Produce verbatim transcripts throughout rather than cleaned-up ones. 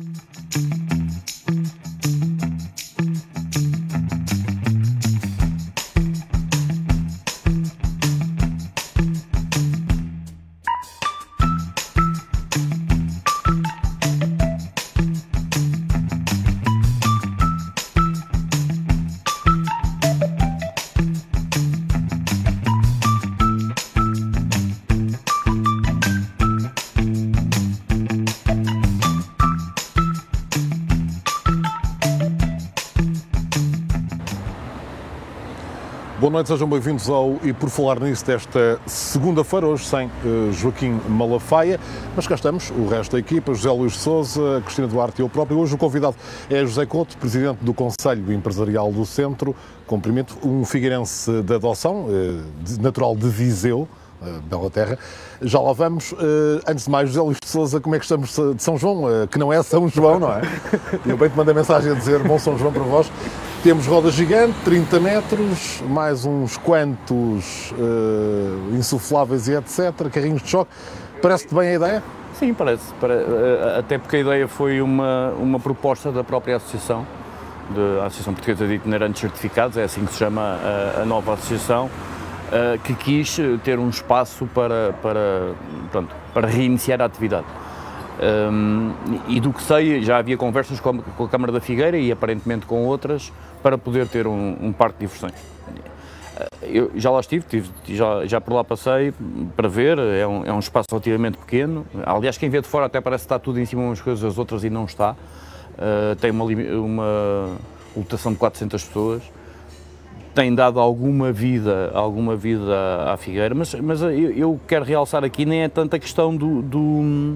Boa noite, sejam bem-vindos ao E Por Falar Nisso desta segunda-feira, hoje sem uh, Joaquim Malafaia, mas cá estamos, o resto da equipa, José Luís de Sousa, Cristina Duarte e eu próprio. Hoje o convidado é José Couto, Presidente do Conselho Empresarial do Centro, cumprimento, um figueirense de adoção, uh, natural de Viseu, uh, bela terra. Já lá vamos. Uh, antes de mais, José Luís de Sousa, como é que estamos de São João? Uh, que não é São João, não é? Eu bem te mandei mensagem a dizer bom São João para vós. Temos roda gigante, trinta metros, mais uns quantos uh, insufláveis e etcétera, carrinhos de choque. Parece-te bem a ideia? Sim, parece. Até porque a ideia foi uma, uma proposta da própria associação, da Associação Portuguesa de Itinerantes Certificados, é assim que se chama a, a nova associação, uh, que quis ter um espaço para, para, pronto, para reiniciar a atividade. Um, e do que sei, já havia conversas com a, com a Câmara da Figueira e aparentemente com outras para poder ter um, um parque de diversões. Eu já lá estive, tive, já, já por lá passei para ver, é um, é um espaço relativamente pequeno. Aliás, quem vê de fora até parece que está tudo em cima umas coisas das outras e não está. Uh, tem uma, uma lotação de quatrocentas pessoas. Tem dado alguma vida, alguma vida à Figueira, mas, mas eu, eu quero realçar aqui nem é tanta questão do, do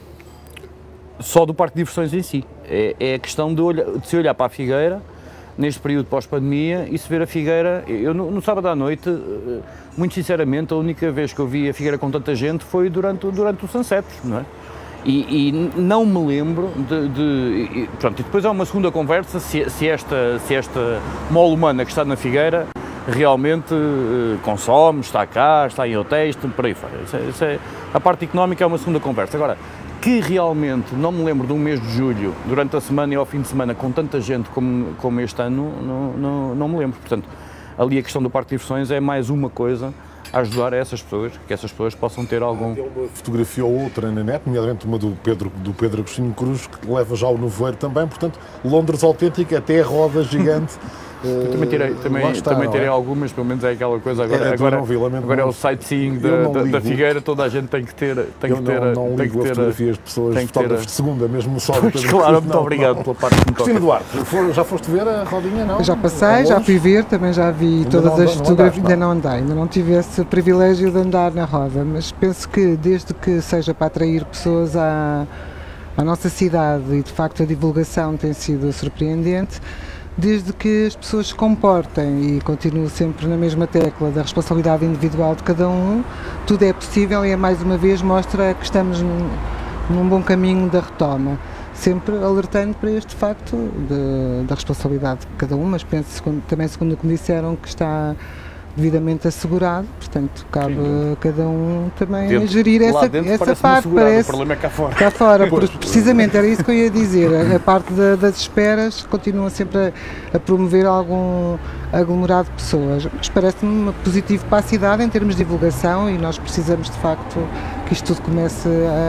só do parque de diversões em si, é, é a questão de, olhar, de se olhar para a Figueira, neste período pós-pandemia, e se ver a Figueira. Eu no, no sábado à noite, muito sinceramente, a única vez que eu vi a Figueira com tanta gente foi durante, durante o sunset, não é? E, e não me lembro de, de e, pronto, e depois há uma segunda conversa, se, se, esta, se esta mole humana que está na Figueira realmente uh, consome, está cá, está em hotéis, por aí fora. Isso é, isso é, a parte económica é uma segunda conversa. Agora, que realmente não me lembro de um mês de julho, durante a semana e ao fim de semana, com tanta gente como, como este ano, não, não, não me lembro. Portanto, ali a questão do parque de diversões é mais uma coisa a ajudar a essas pessoas, que essas pessoas possam ter algum... Tem uma fotografia ou outra na net, nomeadamente uma do Pedro, do Pedro Agostinho Cruz, que leva já o nevoeiro também, portanto, Londres autêntica, até a roda gigante. Eu também tirei, também, está, também tirei algumas, pelo menos é aquela coisa, agora, é, agora, vi, agora é o sightseeing da, da, da Figueira, toda a gente tem que ter... Tem eu que ter, não, não tem ligo que ter, a fotografias de pessoas, tem que ter, fotógrafos de segunda, mesmo só... Pois, claro, muito não, obrigado não. pela parte que me toca. Cristina Duarte, já foste ver a rodinha, não? Eu já passei, já fui ver, também já vi ainda todas não, as não fotografias, andaste, ainda não andei, ainda não tive esse privilégio de andar na roda, mas penso que desde que seja para atrair pessoas à, à nossa cidade e de facto a divulgação tem sido surpreendente, desde que as pessoas se comportem e continuo sempre na mesma tecla da responsabilidade individual de cada um, tudo é possível e é mais uma vez mostra que estamos num, num bom caminho da retoma, sempre alertando para este facto de, da responsabilidade de cada um, mas penso segundo, também segundo o que me disseram que está devidamente assegurado, portanto cabe a cada um também dentro, a gerir essa, essa parte, parece, o problema é cá fora. Cá fora, precisamente, era isso que eu ia dizer, a, a parte da, das esperas continua sempre a, a promover algum aglomerado de pessoas, mas parece-me positivo para a cidade em termos de divulgação e nós precisamos de facto que isto tudo comece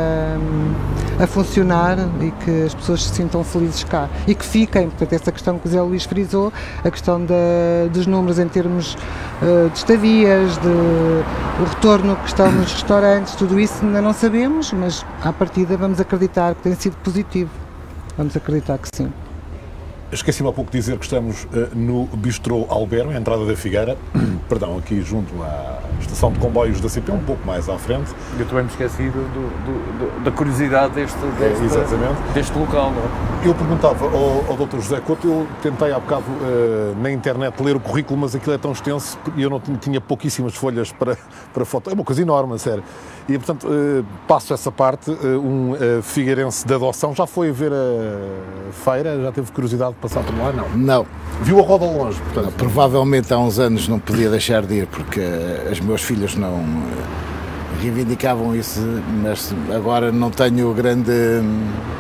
a, a funcionar e que as pessoas se sintam felizes cá e que fiquem, portanto essa questão que o Zé Luís frisou, a questão da, dos números em termos uh, de estadias, de o retorno que estão nos restaurantes, tudo isso ainda não sabemos, mas à partida vamos acreditar que tem sido positivo, vamos acreditar que sim. Esqueci-me há pouco de dizer que estamos uh, no Bistrô Alberme, a entrada da Figueira, perdão, aqui junto à estação de comboios da C P, um pouco mais à frente. Eu também me esqueci do, do, do, da curiosidade deste, deste, é, deste local. Não é? Eu perguntava ao, ao doutor José Couto, eu tentei há bocado uh, na internet ler o currículo, mas aquilo é tão extenso e eu não tinha pouquíssimas folhas para, para foto. É uma coisa enorme, a sério. E, portanto, uh, passo essa parte, uh, um uh, figueirense de adoção, já foi ver a feira, já teve curiosidade de passar por lá? Não. Não. Viu a roda longe, portanto? Não, provavelmente há uns anos não podia deixar de ir, porque uh, os meus filhos não uh, reivindicavam isso, mas agora não tenho grande,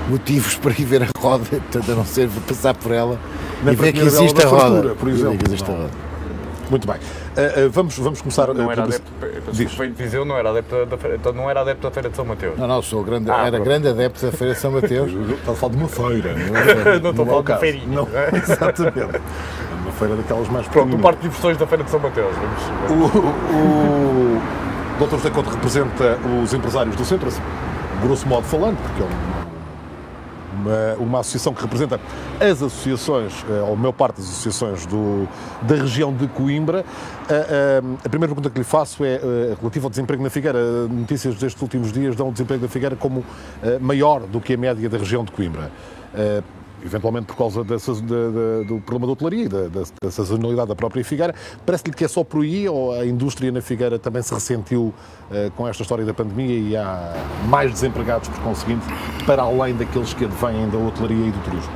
motivos para ir ver a roda, portanto, a não ser passar por ela Na e ver que primeira existe a dela da roda. fartura, por exemplo. E ver que existe a Não. roda. Muito bem. Uh, uh, vamos, vamos começar... Não uh, era por- adepto, Diz. veio de Viseu, não era adepto da feira, então não era adepto da Feira de São Mateus. Não, não, sou grande, Ah, era pronto. grande adepto da Feira de São Mateus. Está a falar de uma feira. Não estou a é falar o de caso. feirinha. Não, exatamente. É uma feira daquelas mais Pronto, o pequeninas. parque de diversões da Feira de São Mateus. Vamos... O, o doutor José Couto representa os empresários do centro, assim, grosso modo falando, porque é um- uma, uma associação que representa as associações, eh, ou a maior parte das associações do, da região de Coimbra. A, a, a primeira pergunta que lhe faço é eh, relativa ao desemprego na Figueira. Notícias destes últimos dias dão o desemprego na Figueira como eh, maior do que a média da região de Coimbra. Eh, eventualmente por causa dessa, da, da, do problema da hotelaria e da, da, da sazonalidade da própria Figueira. Parece-lhe que é só por aí ou a indústria na Figueira também se ressentiu uh, com esta história da pandemia e há mais desempregados por conseguinte, para além daqueles que advêm da hotelaria e do turismo?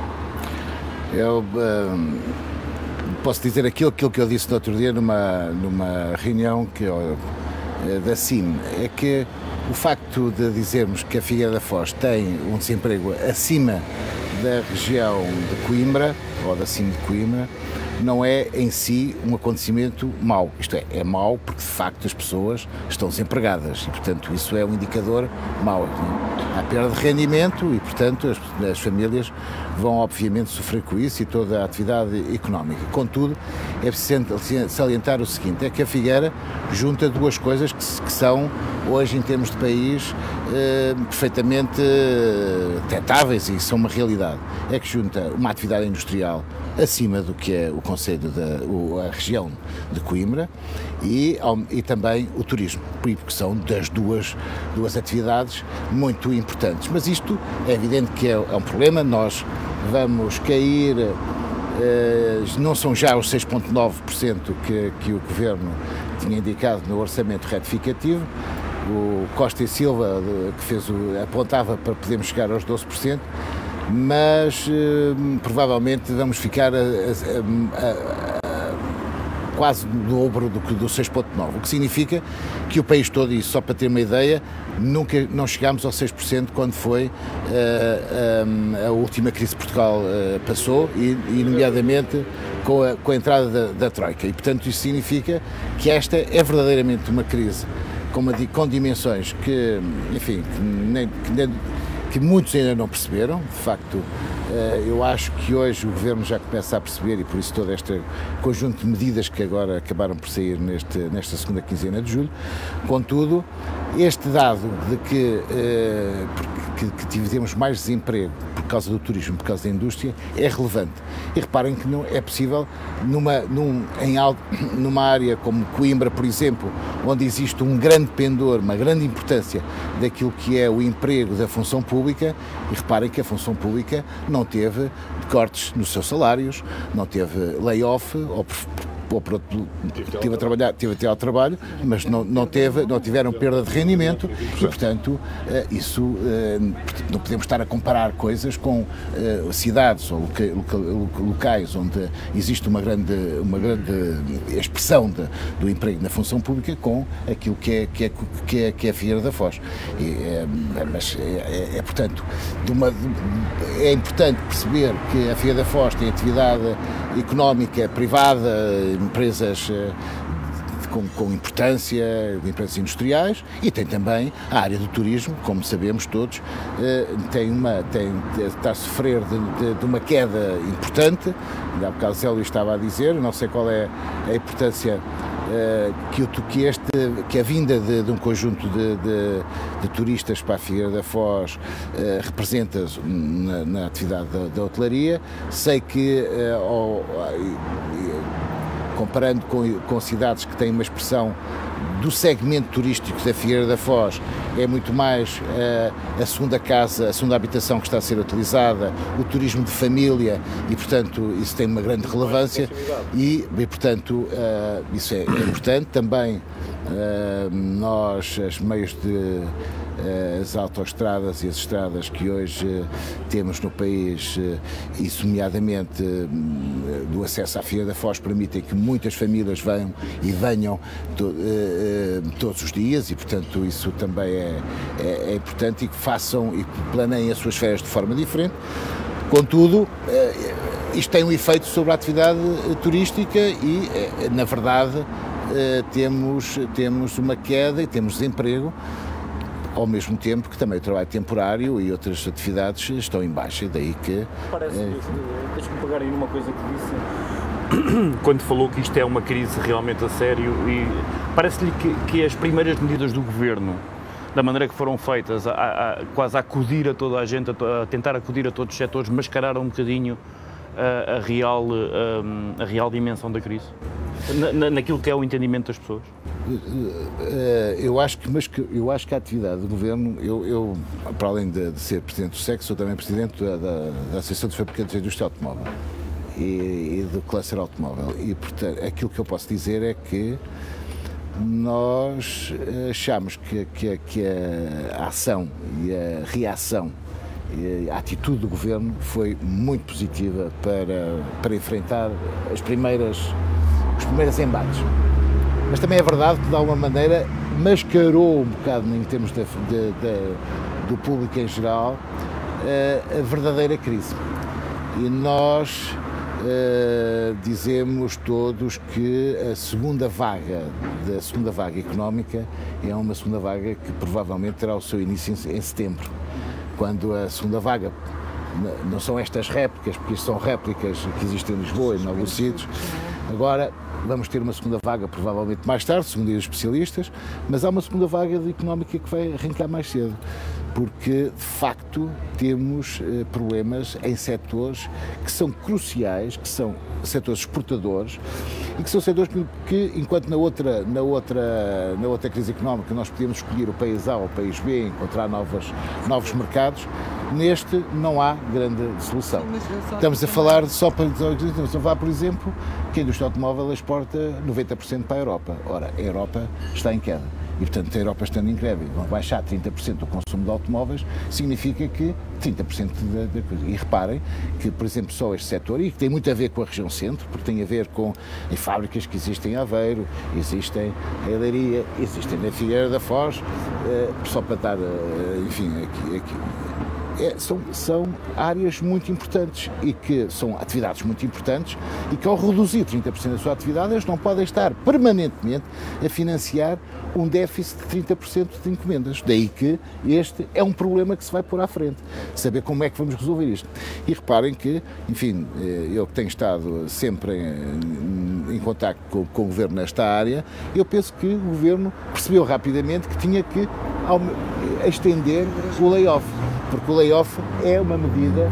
Eu hum, posso dizer aquilo, aquilo que eu disse no outro dia numa, numa reunião que eu, da C I M, é que o facto de dizermos que a Figueira da Foz tem um desemprego acima da região de Coimbra, ou da C I M de Coimbra, não é em si um acontecimento mau. Isto é, é mau porque de facto as pessoas estão desempregadas e, portanto, isso é um indicador mau. Há perda de rendimento e, portanto, as, as famílias vão obviamente sofrer com isso e toda a atividade económica. Contudo, é preciso salientar o seguinte, é que a Figueira junta duas coisas que, que são, hoje em termos de país, eh, perfeitamente eh, detectáveis e são uma realidade. É que junta uma atividade industrial acima do que é o concelho da o, a região de Coimbra e, ao, e também o turismo, porque são das duas, duas atividades muito importantes. Mas isto é evidente que é, é um problema, nós vamos cair, eh, não são já os seis vírgula nove por cento que, que o Governo tinha indicado no orçamento retificativo. O Costa e Silva que fez o, apontava para podermos chegar aos doze por cento, mas eh, provavelmente vamos ficar a, a, a, a, quase no dobro do que do seis vírgula nove, o que significa que o país todo, e só para ter uma ideia, nunca não chegámos aos seis por cento quando foi uh, a, a última crise que Portugal uh, passou, e, e nomeadamente com a, com a entrada da, da Troika, e portanto isso significa que esta é verdadeiramente uma crise com, uma, com dimensões que, enfim, que nem, que nem que muitos ainda não perceberam. De facto, eu acho que hoje o Governo já começa a perceber, e por isso todo este conjunto de medidas que agora acabaram por sair neste, nesta segunda quinzena de julho. Contudo, este dado de que, que, que tivemos mais desemprego por causa do turismo, por causa da indústria, é relevante. E reparem que não é possível, numa, num, em, numa área como Coimbra, por exemplo, onde existe um grande pendor, uma grande importância daquilo que é o emprego da função pública, e reparem que a função pública não teve cortes nos seus salários, não teve layoff, ou ou por outro, tive a trabalhar, tive a ter ao trabalho, mas não, não, teve, não tiveram perda de rendimento e, portanto, isso não podemos estar a comparar coisas com cidades ou locais onde existe uma grande, uma grande expressão de, do emprego na função pública com aquilo que é, que é, que é, que é a Figueira da Foz. E, é, mas é, é, é portanto, de uma, é importante perceber que a Figueira da Foz tem atividade económica privada, empresas com, com importância, empresas industriais, e tem também a área do turismo, como sabemos todos, tem uma, tem, está a sofrer de, de, de uma queda importante. Há bocado o Célio estava a dizer, não sei qual é a importância que, que, este, que a vinda de, de um conjunto de, de, de turistas para a Figueira da Foz uh, representa na, na atividade da, da hotelaria. Sei que, uh, oh, comparando com, com cidades que têm uma expressão do segmento turístico da Figueira da Foz, é muito mais uh, a segunda casa, a segunda habitação que está a ser utilizada, o turismo de família, e portanto isso tem uma grande relevância e, e portanto uh, isso é, é importante. Também uh, nós, os meios de uh, as autoestradas e as estradas que hoje uh, temos no país, uh, isso nomeadamente uh, do acesso à Figueira da Foz permitem que muitas famílias venham e venham to, uh, uh, todos os dias e, portanto, isso também é, é, é importante e que façam e que planeiem as suas férias de forma diferente. Contudo, uh, isto tem um efeito sobre a atividade turística e, uh, na verdade, uh, temos, temos uma queda e temos desemprego, ao mesmo tempo que também o trabalho temporário e outras atividades estão em baixa, daí que... Parece, é... deixa-me pegar aí numa coisa que disse, quando falou que isto é uma crise realmente a sério, e parece-lhe que, que as primeiras medidas do Governo, da maneira que foram feitas, a, a, quase a acudir a toda a gente, a, a tentar acudir a todos os setores, mascararam um bocadinho a, a, real, a, a real dimensão da crise, na, naquilo que é o entendimento das pessoas? Eu acho que, mas que, eu acho que a atividade do Governo, eu, eu para além de, de ser Presidente do S E C, sou também Presidente da, da, da Associação dos Fabricantes da Indústria Automóvel e, e do Cluster Automóvel, e portanto aquilo que eu posso dizer é que nós achamos que, que, que a ação e a reação e a atitude do Governo foi muito positiva para, para enfrentar as primeiras, os primeiros embates. Mas também é verdade que, de alguma maneira, mascarou um bocado, em termos de, de, de, do público em geral, a, a verdadeira crise. E nós uh, dizemos todos que a segunda vaga, da segunda vaga económica é uma segunda vaga que provavelmente terá o seu início em, em setembro, quando a segunda vaga, não são estas réplicas, porque isto são réplicas que existem em Lisboa e em alguns sítios. Agora vamos ter uma segunda vaga provavelmente mais tarde, segundo os especialistas, mas há uma segunda vaga de económica que vai arrancar mais cedo, porque de facto temos eh, problemas em setores que são cruciais, que são setores exportadores e que são setores que, enquanto na outra, na outra, na outra crise económica nós podíamos escolher o país A ou o país B, encontrar novas, novos mercados, neste não há grande solução. Estamos a falar, só para estamos a falar, por exemplo, que a indústria automóvel exporta noventa por cento para a Europa. Ora, a Europa está em queda. E, portanto, a Europa estando em greve, vão baixar trinta por cento do consumo de automóveis, significa que trinta por cento da, da coisa. E reparem que, por exemplo, só este setor, e que tem muito a ver com a região centro, porque tem a ver com em fábricas que existem em Aveiro, existem em Leiria, existem na Figueira da Foz, eh, só para dar, eh, enfim, aqui... aqui É, são, são áreas muito importantes e que são atividades muito importantes e que, ao reduzir trinta por cento da sua atividade, eles não podem estar permanentemente a financiar um déficit de trinta por cento de encomendas. Daí que este é um problema que se vai pôr à frente, saber como é que vamos resolver isto. E reparem que, enfim, eu que tenho estado sempre em, em contacto com, com o Governo nesta área, eu penso que o Governo percebeu rapidamente que tinha que estender o layoff, porque o layoff é uma medida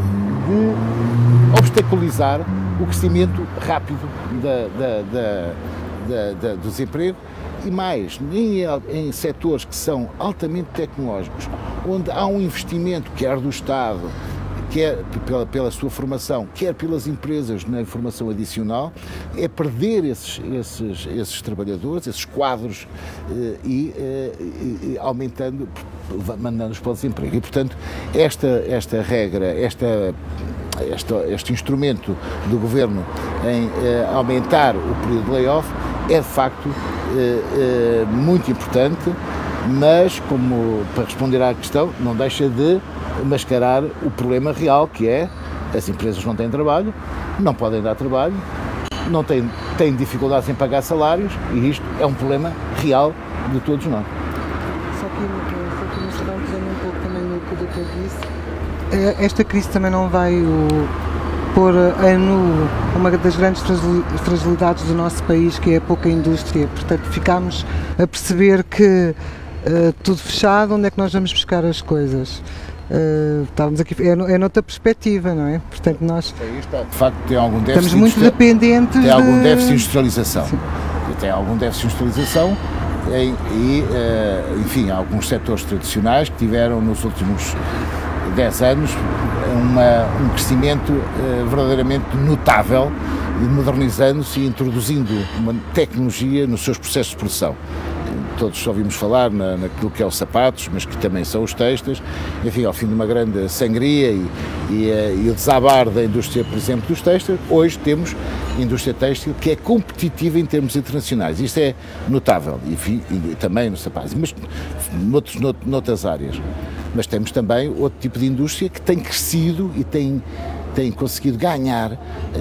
de obstaculizar o crescimento rápido da, da, da, da, da, do desemprego e mais, em, em setores que são altamente tecnológicos, onde há um investimento, quer do Estado, quer pela, pela sua formação, quer pelas empresas na formação adicional, é perder esses, esses, esses trabalhadores, esses quadros eh, e, eh, e aumentando, mandando-os para o desemprego. E, portanto, esta, esta regra, esta, esta, este instrumento do Governo em eh, aumentar o período de layoff é, de facto, eh, eh, muito importante, mas, como para responder à questão, não deixa de mascarar o problema real, que é as empresas não têm trabalho, não podem dar trabalho, não têm, têm dificuldades em pagar salários e isto é um problema real de todos nós. Só que, só que nos estamos pegando um pouco também no que o doutor disse. Esta crise também não vai o, pôr a nu uma das grandes fragilidades do nosso país, que é a pouca indústria. Portanto, ficámos a perceber que uh, tudo fechado, onde é que nós vamos buscar as coisas? Uh, estávamos aqui, é, é noutra perspectiva, não é? Portanto, nós de facto tem algum déficit, estamos muito dependentes tem algum de... déficit de industrialização. Sim. Tem algum déficit de industrialização e, e uh, enfim, há alguns setores tradicionais que tiveram nos últimos dez anos uma, um crescimento uh, verdadeiramente notável, modernizando-se e introduzindo uma tecnologia nos seus processos de produção. todos ouvimos falar na, naquilo que é os sapatos, mas que também são os têxteis, enfim, ao fim de uma grande sangria e, e, e o desabar da indústria, por exemplo, dos têxteis, hoje temos indústria têxtil que é competitiva em termos internacionais. Isto é notável, e, e também nos sapatos, mas noutros, noutras áreas. Mas temos também outro tipo de indústria que tem crescido e tem, tem conseguido ganhar, uh,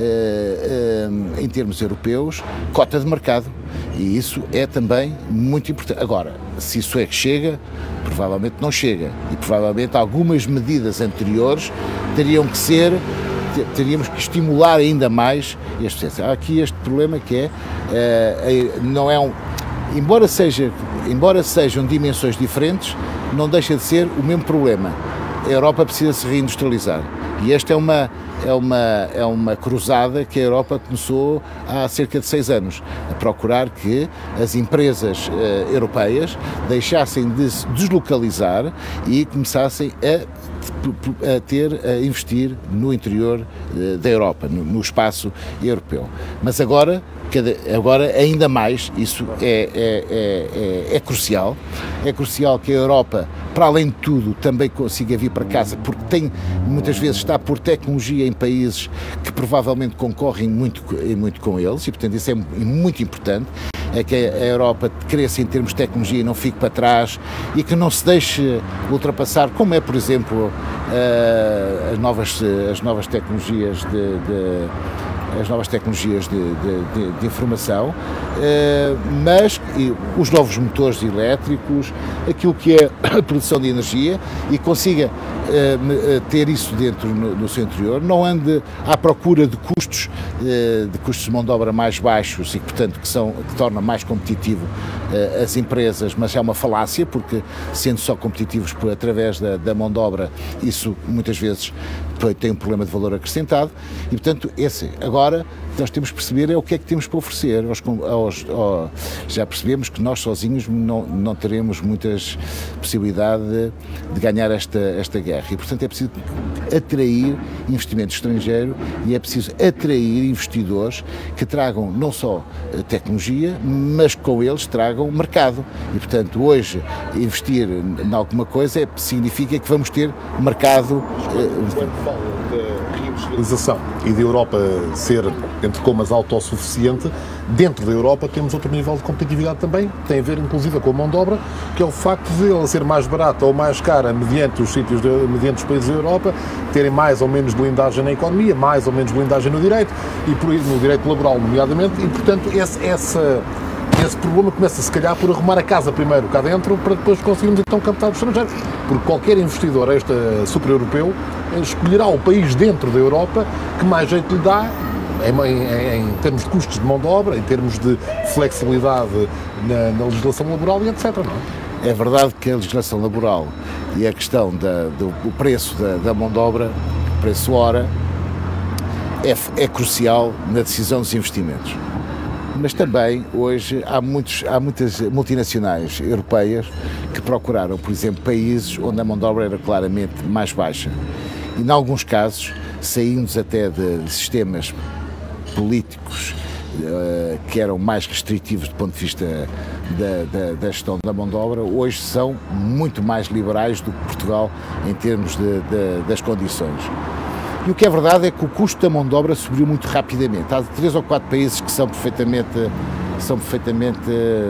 uh, em termos europeus, cota de mercado. E isso é também muito importante. Agora, se isso é que chega, provavelmente não chega. E provavelmente algumas medidas anteriores teriam que ser, teríamos que estimular ainda mais este processo. Há aqui este problema que é, uh, não é um... Embora, seja, embora sejam dimensões diferentes, não deixa de ser o mesmo problema. A Europa precisa se reindustrializar. E esta é uma, é uma, é uma cruzada que a Europa começou há cerca de seis anos, a procurar que as empresas uh, europeias deixassem de se deslocalizar e começassem a, a ter, a investir no interior uh, da Europa, no, no espaço europeu. Mas agora, cada, agora ainda mais, isso é, é, é, é, é crucial. É crucial que a Europa, para além de tudo, também consiga vir para casa, porque tem, muitas vezes está por tecnologia em países que provavelmente concorrem muito, muito com eles, e portanto isso é muito importante, é que a Europa cresça em termos de tecnologia e não fique para trás, e que não se deixe ultrapassar, como é, por exemplo, as novas, as novas tecnologias de, de as novas tecnologias de, de, de, de informação, eh, mas e, os novos motores elétricos, aquilo que é a produção de energia, e consiga eh, ter isso dentro no, no seu interior, não ande à procura de custos, eh, de custos de mão de obra mais baixos e, portanto, que, são, que torna mais competitivo eh, as empresas, mas é uma falácia, porque sendo só competitivos por, através da, da mão de obra, isso muitas vezes tem um problema de valor acrescentado, e portanto esse, agora nós temos que perceber é o que é que temos para oferecer aos, aos, aos, já percebemos que nós sozinhos não, não teremos muitas possibilidade de, de ganhar esta, esta guerra, e portanto é preciso atrair investimento estrangeiro e é preciso atrair investidores que tragam não só tecnologia, mas com eles tragam mercado, e portanto hoje investir em alguma coisa é, significa que vamos ter mercado. Eh, da reindustrialização e da Europa ser, entre comas, autossuficiente, dentro da Europa temos outro nível de competitividade também, tem a ver inclusive com a mão de obra, que é o facto de ela ser mais barata ou mais cara mediante os sítios, de, mediante os países da Europa, terem mais ou menos blindagem na economia, mais ou menos blindagem no direito, e por, no direito laboral nomeadamente, e portanto esse, essa... esse problema começa, se calhar, por arrumar a casa primeiro cá dentro, para depois conseguirmos então captar os estrangeiros. Porque qualquer investidor extra super-europeu escolherá o país dentro da Europa que mais jeito lhe dá, em, em, em termos de custos de mão de obra, em termos de flexibilidade na, na legislação laboral e etcétera. Não é? É verdade que a legislação laboral e a questão da, do o preço da, da mão de obra, preço hora, é, é crucial na decisão dos investimentos. Mas também, hoje, há, muitos, há muitas multinacionais europeias que procuraram, por exemplo, países onde a mão de obra era claramente mais baixa. E, em alguns casos, saindo até de sistemas políticos uh, que eram mais restritivos do ponto de vista da, da, da gestão da mão de obra, hoje são muito mais liberais do que Portugal em termos de, de, das condições. E o que é verdade é que o custo da mão de obra subiu muito rapidamente. Há três ou quatro países que são perfeitamente, são perfeitamente,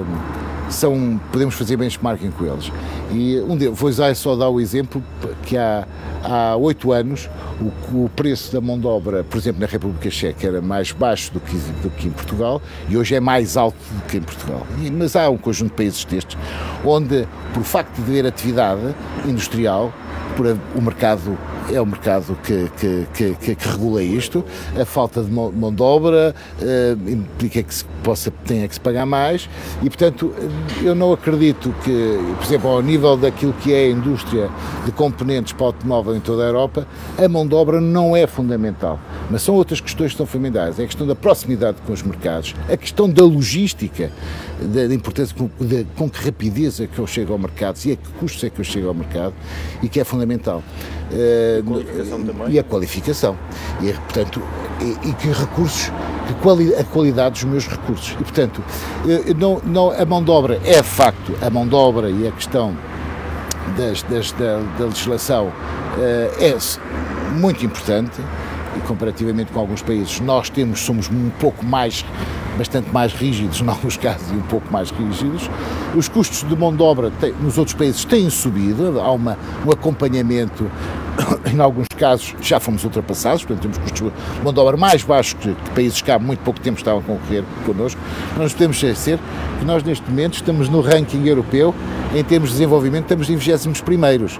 são, podemos fazer benchmarking com eles. E um deles, vou só dar o exemplo que há há oito anos o, o preço da mão de obra, por exemplo, na República Checa era mais baixo do que, do que em Portugal, e hoje é mais alto do que em Portugal. E, mas há um conjunto de países destes onde, por facto de haver atividade industrial, por a, o mercado é o mercado que, que, que, que regula isto, a falta de mão, mão de obra uh, implica que se possa, tenha que se pagar mais, e portanto eu não acredito que, por exemplo, ao nível daquilo que é a indústria de componentes para o automóvel em toda a Europa, a mão de obra não é fundamental, mas são outras questões que são fundamentais, é a questão da proximidade com os mercados, a questão da logística, da, da importância com, de, com que rapidez é que eu chego ao mercado e a que custos é que eu chego ao mercado, e que é fundamental. Uh, a qualificação também. E a qualificação. E, portanto, e, e que recursos que quali a qualidade dos meus recursos. E, portanto, não, não, a mão de obra é, de facto, a mão de obra e a questão das, das, da, da legislação é muito importante, e comparativamente com alguns países, nós temos, somos um pouco mais, bastante mais rígidos, em alguns casos, e um pouco mais rígidos. Os custos de mão de obra tem, nos outros países têm subido, há uma, um acompanhamento, em alguns casos já fomos ultrapassados, portanto temos custos de mão de obra mais baixos que, que países que há muito pouco tempo estavam a concorrer connosco. Não nos podemos esquecer que nós neste momento estamos no ranking europeu, em termos de desenvolvimento estamos em vigésimos primeiros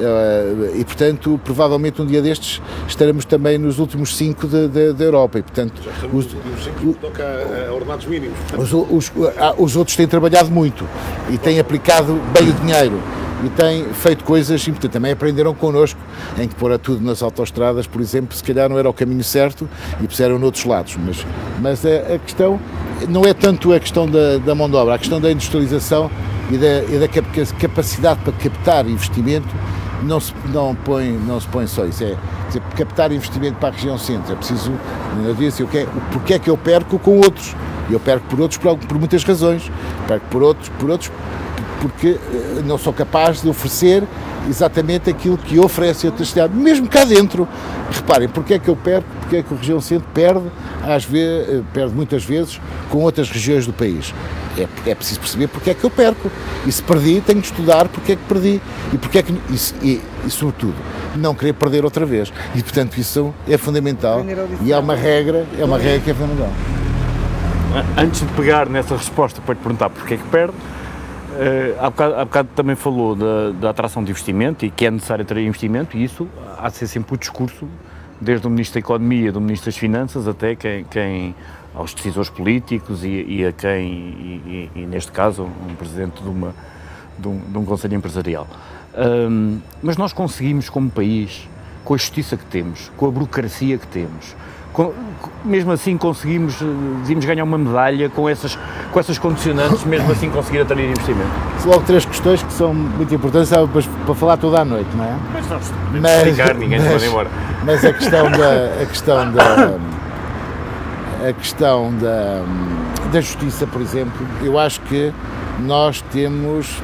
e, portanto, provavelmente um dia destes estaremos também nos últimos cinco da Europa e, portanto, já estamos os, nos últimos cinco, toca a ordenados mínimos. Os, os, os outros têm trabalhado muito e têm aplicado bem o dinheiro e têm feito coisas e, portanto, também aprenderam connosco, em que pôr a tudo nas autoestradas, por exemplo, se calhar não era o caminho certo e puseram noutros lados, mas, mas a, a questão não é tanto a questão da, da mão de obra, a questão da industrialização e da, e da capacidade para captar investimento não se, não põe, não se põe só isso, é dizer, captar investimento para a região centro, é preciso, eu disse, eu quero, porque é que eu perco com outros? Eu perco por outros por, por muitas razões, perco por outros, por outros porque não sou capaz de oferecer exatamente aquilo que oferece a outra cidade, mesmo cá dentro. Reparem, porque é que eu perco, porque é que a região centro perde, às vezes, perde muitas vezes com outras regiões do país. É, é preciso perceber porque é que eu perco. E se perdi, tenho de estudar porque é que perdi. E, porque é que, e, e, e sobretudo, não querer perder outra vez. E, portanto, isso é fundamental. E é uma regra, é uma regra que é fundamental. Antes de pegar nessa resposta para te perguntar porque é que perde, Uh, há, bocado, há bocado também falou da, da atração de investimento e que é necessário atrair investimento, e isso há de ser sempre o discurso, desde o Ministro da Economia, do Ministro das Finanças, até quem, quem aos decisores políticos e, e a quem, e, e, e neste caso, um Presidente de, uma, de, um, de um Conselho Empresarial. Um, mas nós conseguimos, como país, com a justiça que temos, com a burocracia que temos, com, mesmo assim conseguimos, devíamos ganhar uma medalha com essas, com essas condicionantes, mesmo assim conseguir atrair investimento. São logo três questões que são muito importantes para, para falar toda a noite, não é? Mas não se mas, explicar, ninguém se pode ir embora. Mas a questão da, a questão da, a questão da, da justiça, por exemplo, eu acho que nós temos,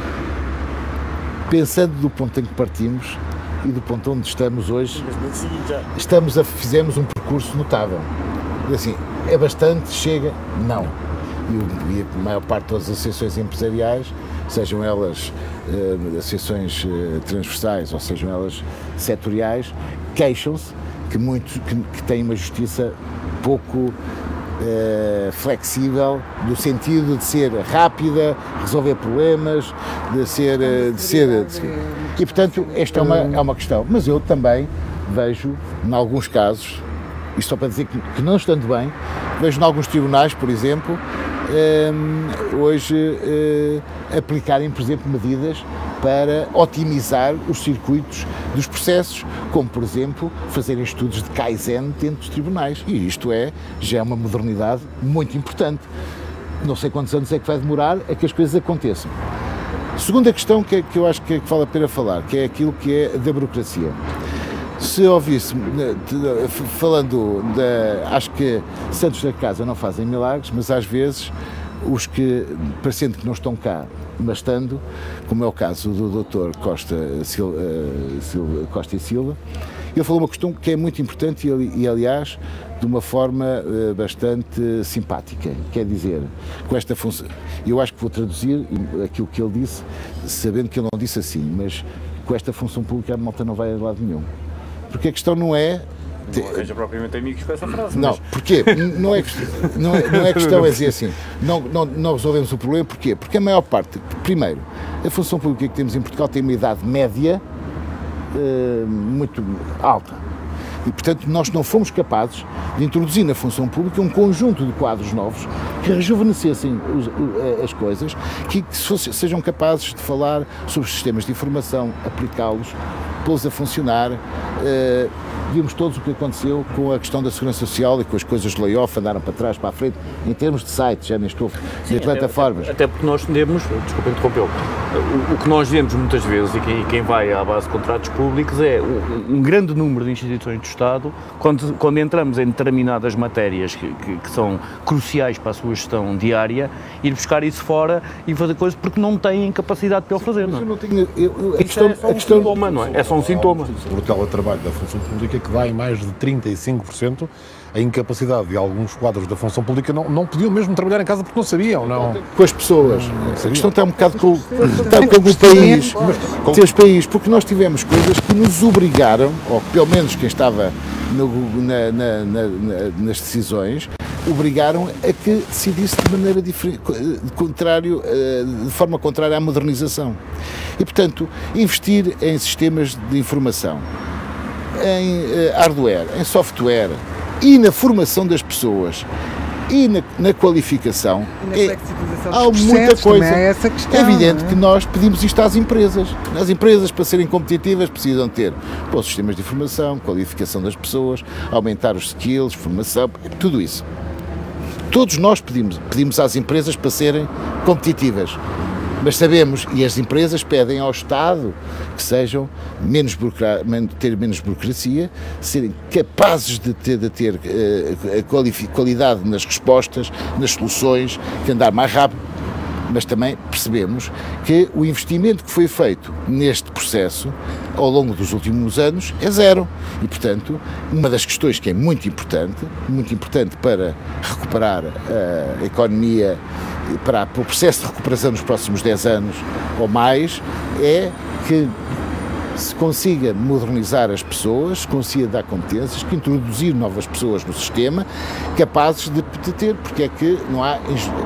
pensando do ponto em que partimos, e do ponto onde estamos hoje, estamos a, fizemos um percurso notável. E assim, é bastante, chega? Não. E, e a maior parte das associações empresariais, sejam elas uh, associações uh, transversais ou sejam elas setoriais, queixam-se que, muito, que, que têm uma justiça pouco Uh, flexível, no sentido de ser rápida, resolver problemas, de ser, uh, de ser, de ser. E portanto esta é uma, é uma questão, mas eu também vejo, em alguns casos, isto só para dizer que, que não estando bem, vejo em alguns tribunais, por exemplo, um, hoje uh, aplicarem, por exemplo, medidas para otimizar os circuitos dos processos, como, por exemplo, fazerem estudos de Kaizen dentro dos tribunais. E isto é, já é uma modernidade muito importante. Não sei quantos anos é que vai demorar a que as coisas aconteçam. Segunda questão que, que eu acho que, que vale a pena falar, que é aquilo que é da burocracia. Se ouvisse, falando, da, acho que santos da casa não fazem milagres, mas às vezes os que, parecendo que não estão cá, mas estando, como é o caso do doutor Costa, Sil, uh, Sil, Costa e Silva, ele falou uma questão que é muito importante e, e aliás, de uma forma uh, bastante simpática, quer dizer, com esta função, eu acho que vou traduzir aquilo que ele disse, sabendo que ele não disse assim, mas com esta função pública a malta não vai a lado nenhum. Porque a questão não é... Não arranja propriamente amigos com essa frase. Não, mas... porquê? Não é, não é, não é questão é dizer assim, não, não, não resolvemos o problema, porquê? Porque a maior parte, primeiro, a função pública que temos em Portugal tem uma idade média uh, muito alta. E, portanto, nós não fomos capazes de introduzir na função pública um conjunto de quadros novos que rejuvenescessem os, as coisas, que, que fosse, sejam capazes de falar sobre os sistemas de informação, aplicá-los, pô-los a funcionar, uh, vimos todos o que aconteceu com a questão da segurança social e com as coisas de layoff, andaram para trás, para a frente, em termos de site, já nem estou de plataformas. Até porque nós temos, desculpa interrompê-lo, o, o que nós vemos muitas vezes, e quem, quem vai à base de contratos públicos, é um, um grande número de instituições do Estado, quando, quando entramos em determinadas matérias que, que, que são cruciais para a sua gestão diária, ir buscar isso fora e fazer coisas porque não têm capacidade para o fazer. Não é? Eu não tinha, eu, a Isso questão, é só a um questão, sintoma, não é? É só um sintoma. O teletrabalho da função pública que dá em mais de trinta e cinco por cento a incapacidade de alguns quadros da função pública não, não podiam mesmo trabalhar em casa porque não sabiam, não. com as pessoas. A questão está um bocado com, está um bocado com o país, com os país, porque nós tivemos coisas que nos obrigaram, ou pelo menos quem estava no, na, na, na, nas decisões, obrigaram a que decidisse de maneira diferente, de, contrário, de forma contrária à modernização. E, portanto, investir em sistemas de informação, em hardware, em software e na formação das pessoas e na, na qualificação, E na é, flexibilização há dos muita processos, coisa. também é essa questão, É evidente não é? que nós pedimos isto às empresas. As empresas, para serem competitivas, precisam ter bons sistemas de informação, qualificação das pessoas, aumentar os skills, formação, tudo isso. Todos nós pedimos, pedimos às empresas para serem competitivas. Mas sabemos, e as empresas pedem ao Estado que sejam menos burocra... ter menos burocracia, serem capazes de ter, de ter uh, qualifi... qualidade nas respostas, nas soluções, de andar mais rápido. Mas também percebemos que o investimento que foi feito neste processo ao longo dos últimos anos é zero. E, portanto, uma das questões que é muito importante, muito importante para recuperar a economia, para, para o processo de recuperação nos próximos dez anos ou mais, é que se consiga modernizar as pessoas, se consiga dar competências, que introduzir novas pessoas no sistema, capazes de, de ter, porque é que não há...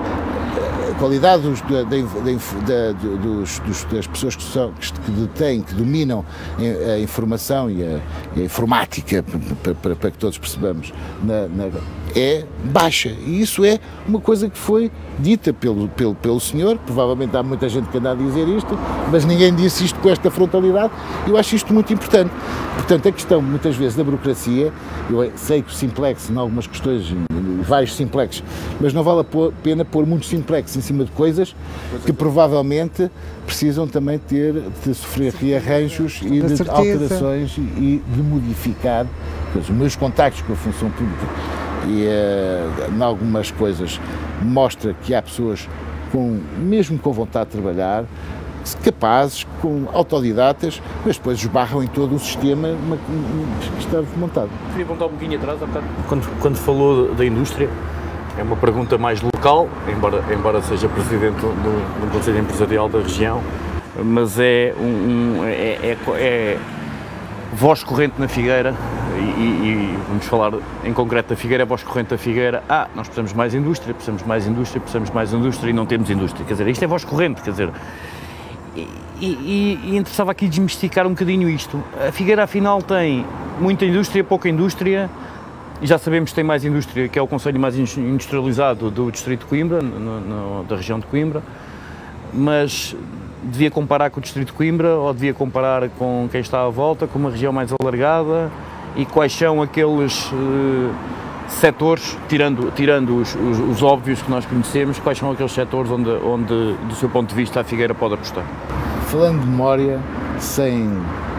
A qualidade dos, da, da, da, dos, dos, das pessoas que, são, que detêm, que dominam a informação e a, e a informática, para, para, para que todos percebamos, na, na, é baixa. E isso é uma coisa que foi dita pelo, pelo, pelo senhor. Provavelmente há muita gente que anda a dizer isto, mas ninguém disse isto com esta frontalidade. Eu acho isto muito importante. Portanto, a questão, muitas vezes, da burocracia, eu sei que o simplex, em algumas questões, vários simplex, mas não vale a pena pôr muitos simplex em cima de coisas que provavelmente precisam também ter, de sofrer rearranjos e de alterações e de modificar. Os meus contactos com a função pública e uh, em algumas coisas mostra que há pessoas com, mesmo com vontade de trabalhar, capazes, com autodidatas, mas depois esbarram em todo o sistema uma, que está montado. Queria voltar um bocadinho atrás, quando, quando falou da indústria, é uma pergunta mais local, embora, embora seja presidente do, do Conselho Empresarial da região, mas é, um, um, é, é, é voz corrente na Figueira, e, e, e vamos falar em concreto da Figueira, a voz corrente da Figueira, ah, nós precisamos mais indústria, precisamos mais indústria, precisamos mais indústria e não temos indústria, quer dizer, isto é voz corrente, quer dizer, e, e, e interessava aqui desmistificar um bocadinho isto. A Figueira afinal tem muita indústria, pouca indústria, e já sabemos que tem mais indústria, que é o concelho mais industrializado do distrito de Coimbra, no, no, da região de Coimbra, mas devia comparar com o distrito de Coimbra ou devia comparar com quem está à volta, com uma região mais alargada, e quais são aqueles uh, setores, tirando, tirando os, os, os óbvios que nós conhecemos, quais são aqueles setores onde, onde, do seu ponto de vista, a Figueira pode apostar? Falando de memória, sem,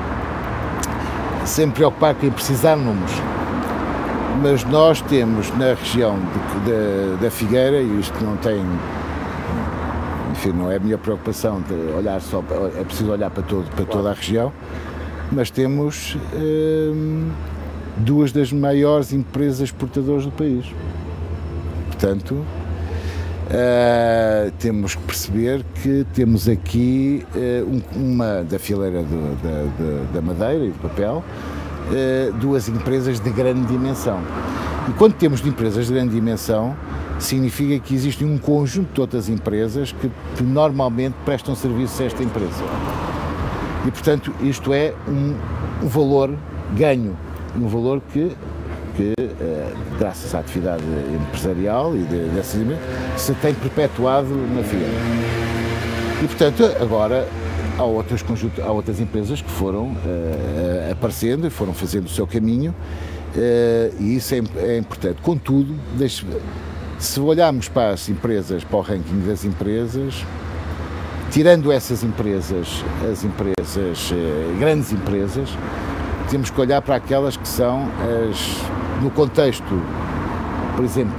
sem me preocupar em precisar números, mas nós temos na região de, de, da Figueira, e isto não tem, enfim, não é a minha preocupação de olhar só, é preciso olhar para, todo, para toda a região, mas temos hum, duas das maiores empresas exportadoras do país. Portanto, uh, temos que perceber que temos aqui uh, um, uma da fileira do, da, da Madeira e do papel, uh, duas empresas de grande dimensão. E quando temos de empresas de grande dimensão, significa que existe um conjunto de outras empresas que, que normalmente prestam serviço a esta empresa. E, portanto, isto é um, um valor ganho, um valor que, que uh, graças à atividade empresarial e de, dessas empresas, se tem perpetuado na Figueira. E, portanto, agora há, outros conjunto, há outras empresas que foram uh, aparecendo e foram fazendo o seu caminho, uh, e isso é, é importante. Contudo, deixe, se olharmos para as empresas, para o ranking das empresas, tirando essas empresas, as empresas, uh, grandes empresas, temos que olhar para aquelas que são, as, no contexto, por exemplo,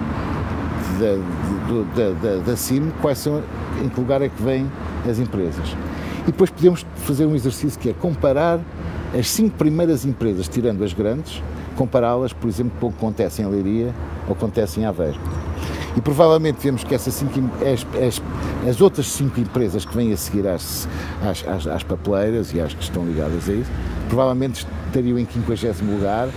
da, da, da, da C I M, quais são, em que lugar é que vêm as empresas. E depois podemos fazer um exercício que é comparar as cinco primeiras empresas, tirando as grandes, compará-las, por exemplo, com o que acontece em Leiria ou acontece em Aveiro. E provavelmente vemos que essas cinco, as, as, as outras cinco empresas que vêm a seguir às, às, às, às papeleiras e às que estão ligadas a isso, provavelmente estariam em quinquagésimo lugar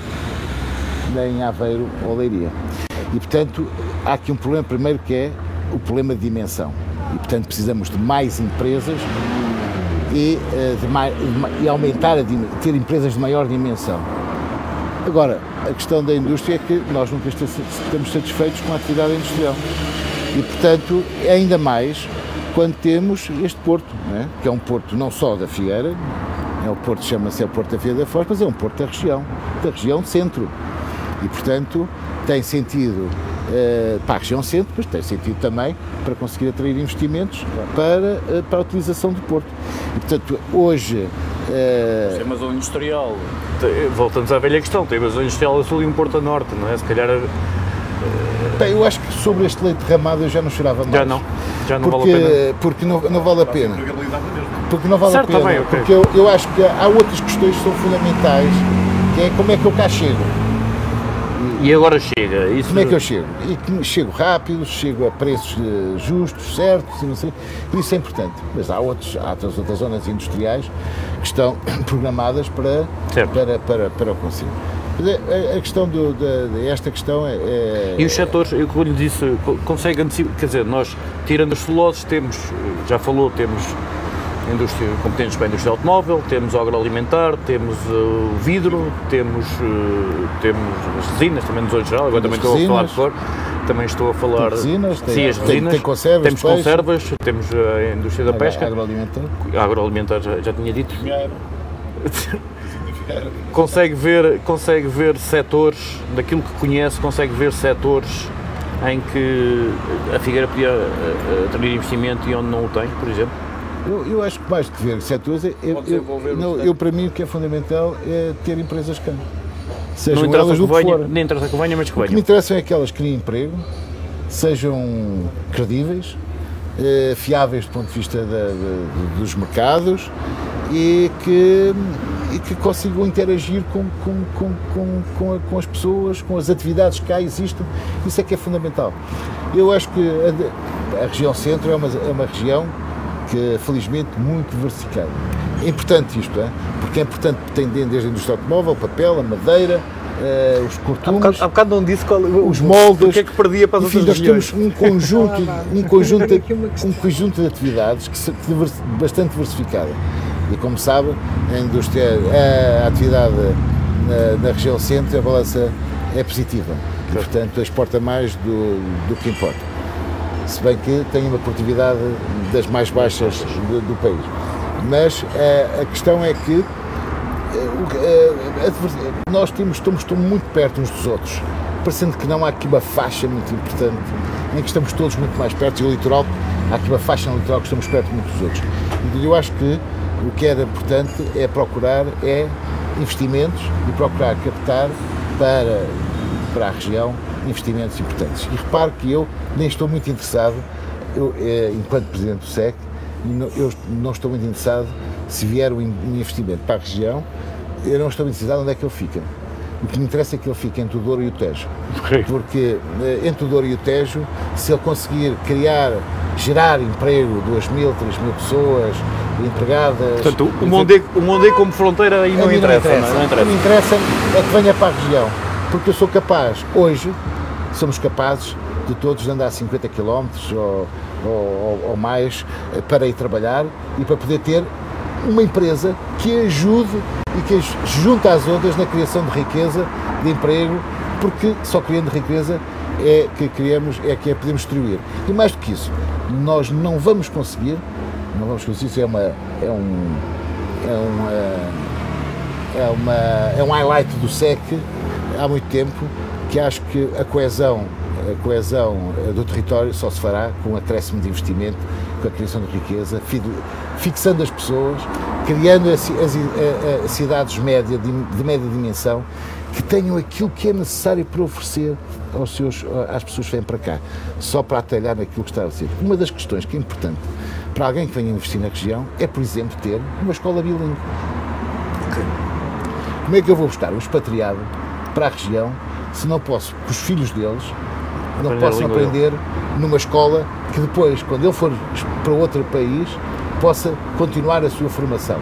em Aveiro ou Leiria. E, portanto, há aqui um problema, primeiro, que é o problema de dimensão. E, portanto, precisamos de mais empresas e, de mais, e aumentar, a, ter empresas de maior dimensão. Agora, a questão da indústria é que nós nunca estamos satisfeitos com a atividade industrial. E, portanto, ainda mais quando temos este porto, não é? Que é um porto não só da Figueira, é o porto, chama-se o Porto da Figueira da Foz, mas é um porto da região, da região centro. E, portanto, tem sentido uh, para a região centro, mas tem sentido também para conseguir atrair investimentos para, uh, para a utilização do porto. E, portanto, hoje... Uh... Tem uma zona industrial, voltamos à velha questão, tem uma zona industrial a sul e um porto a norte, não é? Se calhar... Uh... Bem, eu acho que sobre este leite derramado eu já não chorava mais. Já não, já não porque, vale a pena. Porque não, não vale a pena. Porque não vale certo, a pena. Também, okay. Porque eu, eu acho que há outras questões que são fundamentais, que é como é que eu cá chego. E agora chega. Isso... Como é que eu chego? E que chego rápido, chego a preços justos, certos, e não sei. Isso é importante. Mas há, outros, há outras, outras zonas industriais que estão programadas para, para, para, para o Conselho. A, a questão do, de, esta questão é, é... E os setores, eu como lhe disse, consegue antecipar, quer dizer, nós, tirando as celuloses, temos, já falou, temos indústria, competentes para a indústria automóvel, temos o agroalimentar, temos o vidro, temos, temos as resinas, também nos olhos geral, agora também estou a falar de cor, também estou a falar... Tem resinas, tem, sim, as resinas, tem, tem conservas, temos peixe, conservas, temos a indústria da pesca, agroalimentar, agroalimentar já, já tinha dito. Consegue ver, consegue ver setores, daquilo que conhece, consegue ver setores em que a Figueira podia atrair investimento e onde não o tem, por exemplo? Eu, eu acho que mais do que ver setores, eu, eu, não, eu, para mim o que é fundamental é ter empresas cá. Sejam não elas do que venha, for. Nem interessa que venha, mas que venham. O que me interessam é que elas criem emprego, sejam credíveis, eh, fiáveis do ponto de vista da, da, dos mercados e que, e que consigam interagir com, com, com, com, com, a, com as pessoas, com as atividades que cá existem. Isso é que é fundamental. Eu acho que a, a região centro é uma, é uma região que felizmente muito diversificada. É importante isto, é? Porque é importante, tem desde a indústria automóvel, o papel, a madeira, uh, os cortumes, há bocado, há bocado não disse qual, os moldes, o que é que perdia para as enfim, outras nós regiões? temos um conjunto, um conjunto, um conjunto de atividades que se, que bastante diversificada. E como sabe, a indústria, a atividade na, na região centro, a balança é positiva e, portanto, exporta mais do, do que importa. Se bem que tem uma produtividade das mais baixas do, do país. Mas a, a questão é que a, a, nós temos, estamos, estamos muito perto uns dos outros, parecendo que não há aqui uma faixa muito importante, em que estamos todos muito mais perto, e o litoral, há aqui uma faixa no litoral que estamos perto muito dos outros. Então, eu acho que o que era importante é procurar é investimentos e procurar captar para, para a região investimentos importantes. E repare que eu nem estou muito interessado, eu, enquanto Presidente do S E C, eu não estou muito interessado se vier um investimento para a região, eu não estou muito interessado onde é que ele fica. O que me interessa é que ele fique entre o Douro e o Tejo. Porque entre o Douro e o Tejo, se ele conseguir criar, gerar emprego, duas mil, três mil pessoas, empregadas... Portanto, o Mondego, o Mondego como fronteira aí não, não interessa. Não interessa. Não interessa. O que me interessa é que venha para a região. Porque eu sou capaz, hoje, somos capazes de todos andar cinquenta quilómetros ou, ou, ou mais para ir trabalhar e para poder ter uma empresa que ajude e que se junte às outras na criação de riqueza, de emprego, porque só criando riqueza é que criamos, é que é podemos distribuir. E mais do que isso, nós não vamos conseguir, não vamos esquecer isso, é, uma, é, um, é, uma, é, uma, é um highlight do S E C há muito tempo, que acho que a coesão, a coesão do território só se fará com o acréscimo de investimento, com a criação de riqueza, fixando as pessoas, criando as, as, as cidades média, de, de média dimensão, que tenham aquilo que é necessário para oferecer aos seus, às pessoas que vêm para cá, só para atalhar naquilo que está a ser. Uma das questões que é importante para alguém que venha investir na região é, por exemplo, ter uma escola bilingue. Okay. Como é que eu vou buscar o expatriado para a região se não posso, que os filhos deles não aprender possam aprender numa escola que depois, quando ele for para outro país, possa continuar a sua formação?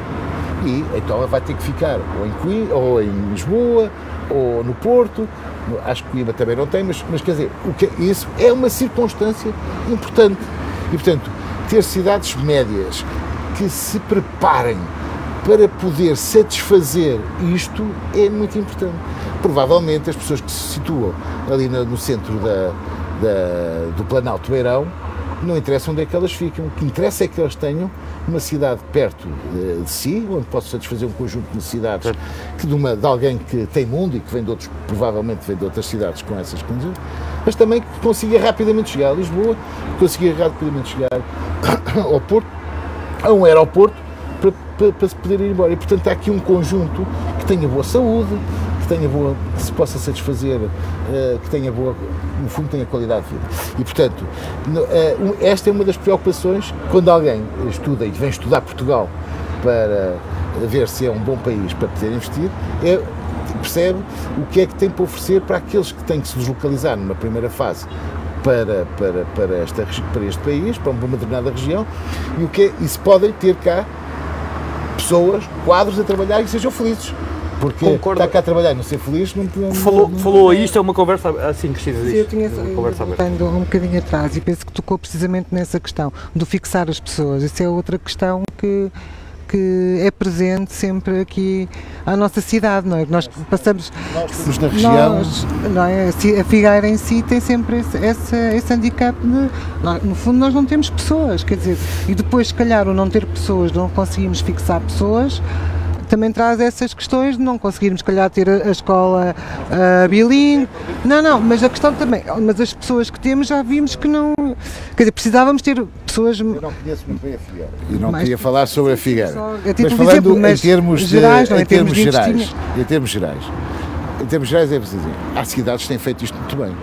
E então ele vai ter que ficar ou em Coimbra, ou em Lisboa, ou no Porto. Acho que Coimbra também não tem, mas, mas quer dizer, o que, isso é uma circunstância importante. E, portanto, ter cidades médias que se preparem para poder satisfazer isto é muito importante. Provavelmente as pessoas que se situam ali no, no centro da, da, do Planalto Beirão não interessa onde é que elas ficam. O que interessa é que elas tenham uma cidade perto de, de si, onde possa satisfazer um conjunto de necessidades que de, uma, de alguém que tem mundo e que vem de outros, provavelmente vem de outras cidades com essas condições, mas também que consiga rapidamente chegar a Lisboa, que consiga rapidamente chegar ao Porto, a um aeroporto, para, para, para se poder ir embora. E, portanto, há aqui um conjunto que tenha boa saúde, que tenha boa, que se possa satisfazer, uh, que tenha boa, no fundo, tenha qualidade de vida. E, portanto, no, uh, esta é uma das preocupações quando alguém estuda e vem estudar Portugal para ver se é um bom país para poder investir, é, percebe o que é que tem para oferecer para aqueles que têm que se deslocalizar numa primeira fase para, para, para, esta, para este país, para uma determinada região, e, o que é, e se podem ter cá pessoas, quadros a trabalhar e que sejam felizes. Porque Concordo. Está cá a trabalhar e não ser feliz, não podemos... Falou, não, falou não, isto, é uma conversa assim, Cristina, diz. Eu tinha, uma conversa voltando um bocadinho atrás e penso que tocou precisamente nessa questão, do fixar as pessoas. Isso é outra questão que, que é presente sempre aqui à nossa cidade, não é? Nós passamos... Nós estamos na região... Nós, não é? A Figueira em si tem sempre esse, esse, esse handicap de... Nós, no fundo, nós não temos pessoas, quer dizer, e depois, se calhar, o não ter pessoas, não conseguimos fixar pessoas, também traz essas questões de não conseguirmos, se calhar, ter a, a escola uh, bilingue. Não, não, mas a questão também, mas as pessoas que temos já vimos que não... Quer dizer, precisávamos ter pessoas... Eu não conheço muito bem a Figueira. E não mais, queria falar sobre a Figueira. Só, a mas falando exemplo, mas em termos, gerais, de, não, em em termos, termos de gerais, em termos gerais, em termos gerais é preciso dizer, há cidades que têm feito isto muito bem.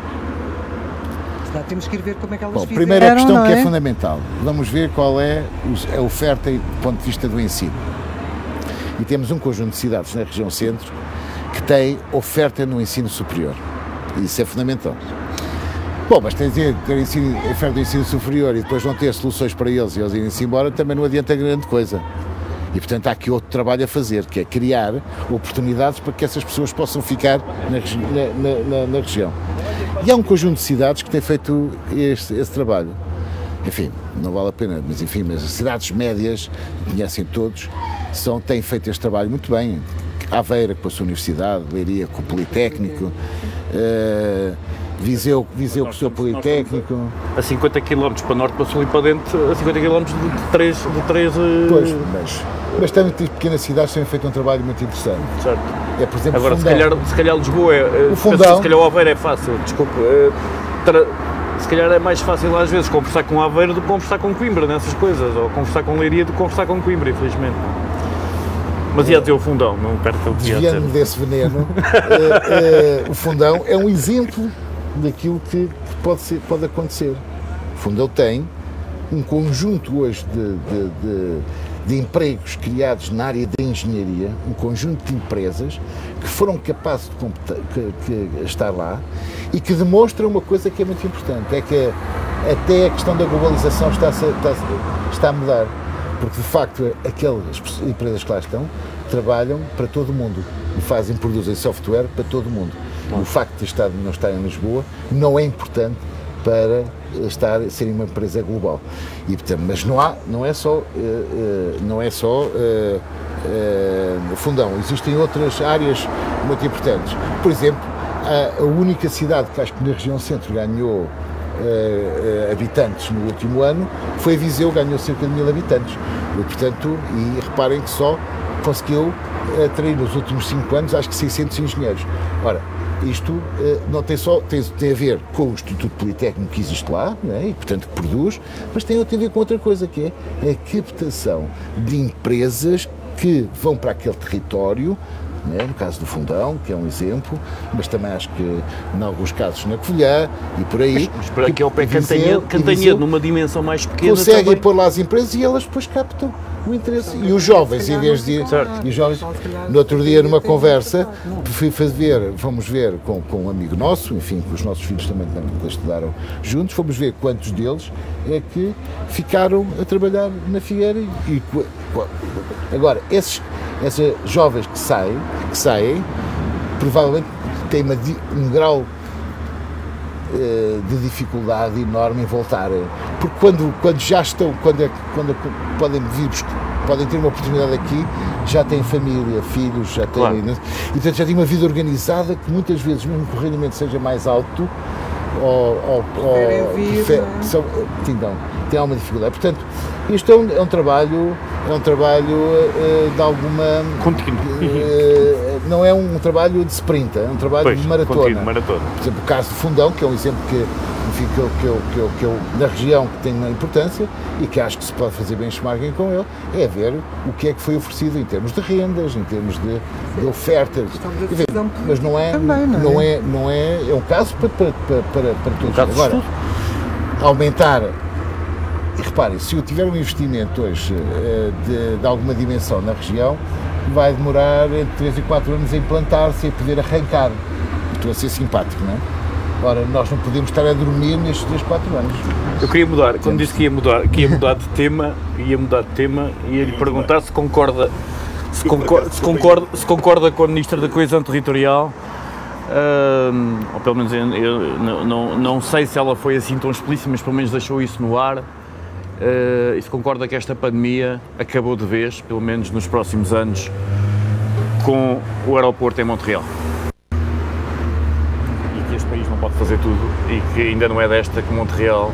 Temos que ir ver como é que elas Bom, fizeram, primeira questão é? que é fundamental, vamos ver qual é a oferta do ponto de vista do ensino. E temos um conjunto de cidades na região centro que têm oferta no ensino superior. Isso é fundamental. Bom, mas ter, ter ensino, oferta do ensino superior e depois não ter soluções para eles e eles irem-se embora também não adianta grande coisa. E, portanto, há aqui outro trabalho a fazer, que é criar oportunidades para que essas pessoas possam ficar na, na, na, na região. E há um conjunto de cidades que têm feito este, esse trabalho. Enfim, não vale a pena, mas enfim, mas as cidades médias, conhecem todos, são, têm feito este trabalho muito bem. Aveira com a sua universidade, Leiria com o Politécnico, uh, Viseu, Viseu com o seu Politécnico. A cinquenta quilómetros para norte, para sul e para dentro, a cinquenta quilómetros de três... De três pois, mas, mas também pequenas cidades têm feito um trabalho muito interessante. Certo. É, por exemplo, agora, se calhar, se calhar Lisboa é... O Fundão, se calhar o Aveiro é fácil, desculpe. É, tra, se calhar é mais fácil às vezes conversar com Aveiro do que conversar com Coimbra nessas coisas, ou conversar com Leiria do que conversar com Coimbra, infelizmente. Mas ia dizer o Fundão, não perca o que ia dizer. Desviando desse veneno, é, é, o Fundão é um exemplo daquilo que pode, ser, pode acontecer. O Fundão tem um conjunto hoje de, de, de, de empregos criados na área da engenharia, um conjunto de empresas que foram capazes de que, que estar lá e que demonstram uma coisa que é muito importante, é que até a questão da globalização está a, está, está a mudar. Porque, de facto, aquelas empresas que lá estão trabalham para todo o mundo e fazem, produzem software para todo o mundo. Bom. O facto de estar, não estar em Lisboa não é importante para estar, ser uma empresa global. E, portanto, mas não há, não é só, uh, uh, não é só uh, uh, Fundão, existem outras áreas muito importantes. Por exemplo, a, a única cidade que acho que na região centro ganhou uh, habitantes no último ano, foi Viseu, ganhou cerca de mil habitantes. E, portanto, e reparem que só conseguiu atrair nos últimos cinco anos, acho que seiscentos engenheiros. Ora, isto uh, não tem só tem, tem a ver com o Instituto Politécnico que existe lá, né, e portanto que produz, mas tem, tem a ver com outra coisa, que é a captação de empresas que vão para aquele território, né, no caso do Fundão, que é um exemplo, mas também acho que em alguns casos na Covilhã e por aí. Mas para que é o pé Cantanhede, numa dimensão mais pequena. Conseguem também pôr lá as empresas e elas depois captam o interesse. E os jovens, em vez de. E os jovens, no outro dia, numa conversa, fui fazer, vamos ver com, com um amigo nosso, enfim, que os nossos filhos também estudaram juntos, fomos ver quantos deles é que ficaram a trabalhar na Figueira. E, agora, esses, esses jovens que saem, que saem, provavelmente têm uma, um grau de dificuldade enorme em voltarem, porque quando, quando já estão, quando, é, quando podem vir, podem ter uma oportunidade aqui, já têm família, filhos, já têm, claro. Né? E portanto já têm uma vida organizada que muitas vezes, mesmo que o rendimento seja mais alto, ou, ou, ou prefer, são, então, tem alguma dificuldade. Portanto, isto é um, é um trabalho, é um trabalho uh, de alguma... Contínuo. Uh, não é um trabalho de sprint, é um trabalho pois, de maratona. Contínuo, maratona. Por exemplo, o caso do Fundão, que é um exemplo que, enfim, que, eu, que, eu, que, eu, que eu, da região que tem uma importância e que acho que se pode fazer benchmarking com ele, é ver o que é que foi oferecido em termos de rendas, em termos de, de ofertas. Mas não é, também, não, não é? é, não é, é um caso para, para, para, para todos. Um caso Agora, aumentar. E reparem, se eu tiver um investimento hoje de, de alguma dimensão na região, vai demorar entre três e quatro anos a implantar-se e a poder arrancar. Estou a ser simpático, não é? Ora, nós não podemos estar a dormir nestes três, quatro anos. Eu queria mudar, quando disse que ia mudar, que ia mudar de tema, ia mudar de tema e ia lhe perguntar se concorda, se concorda, se concorda, se concorda com a Ministra da Coesão Territorial. Uh, ou pelo menos eu, eu não, não, não sei se ela foi assim tão explícita, mas pelo menos deixou isso no ar. Uh, e se concorda que esta pandemia acabou de vez, pelo menos nos próximos anos, com o aeroporto em Montreal. E que este país não pode fazer tudo e que ainda não é desta que Montreal.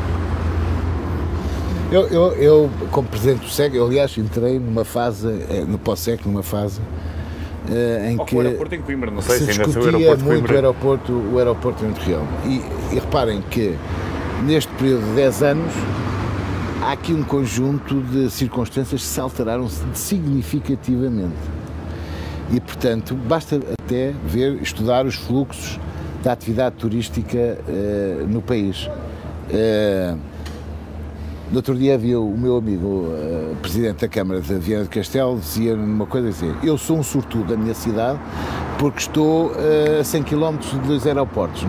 Eu, eu, eu como Presidente do S E C, eu aliás entrei numa fase, no pós-S E C, numa fase uh, em Ou que o aeroporto em Coimbra, não sei se se ainda discutia o aeroporto muito Coimbra. o aeroporto, o aeroporto em Montreal. E, e reparem que neste período de dez anos há aqui um conjunto de circunstâncias que se alteraram significativamente. E, portanto, basta até ver, estudar os fluxos da atividade turística uh, no país. Uh, no outro dia havia o meu amigo, uh, presidente da Câmara de Viana do Castelo, dizia uma coisa, dizia, eu sou um sortudo da minha cidade porque estou uh, a cem quilómetros dos aeroportos, não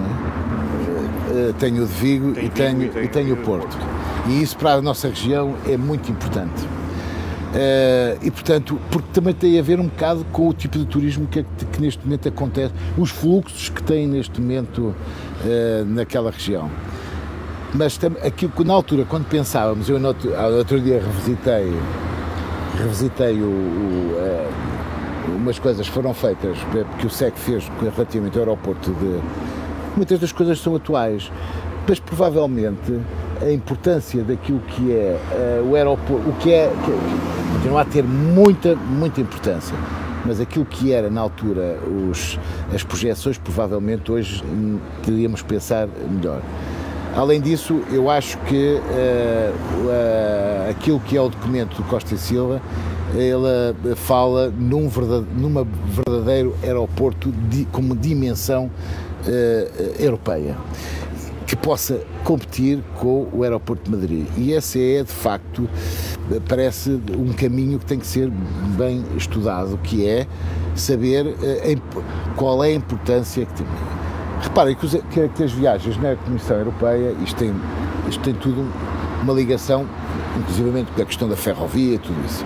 é? Uh, tenho o de Vigo tem e tenho, Vigo, e tenho o Porto. E isso para a nossa região é muito importante. Uh, e, portanto, porque também tem a ver um bocado com o tipo de turismo que, que neste momento acontece, os fluxos que tem neste momento uh, naquela região. Mas tam, aquilo que na altura, quando pensávamos, eu no outro, no outro dia revisitei, revisitei o, o, uh, umas coisas que foram feitas, que o S E C fez relativamente ao aeroporto de... Muitas das coisas são atuais, mas provavelmente a importância daquilo que é uh, o aeroporto, o que é, que continua a ter muita, muita importância, mas aquilo que era na altura os, as projeções, provavelmente hoje hum, teríamos que pensar melhor. Além disso, eu acho que uh, uh, aquilo que é o documento do Costa e Silva, ele fala num verdade, numa verdadeiro aeroporto de, com dimensão uh, europeia, que possa competir com o aeroporto de Madrid. E esse é, de facto, parece um caminho que tem que ser bem estudado, que é saber uh, qual é a importância que tem. Reparem que, os, que, que as viagens na Comissão Europeia, isto tem, isto tem tudo uma ligação, inclusivamente com a questão da ferrovia e tudo isso.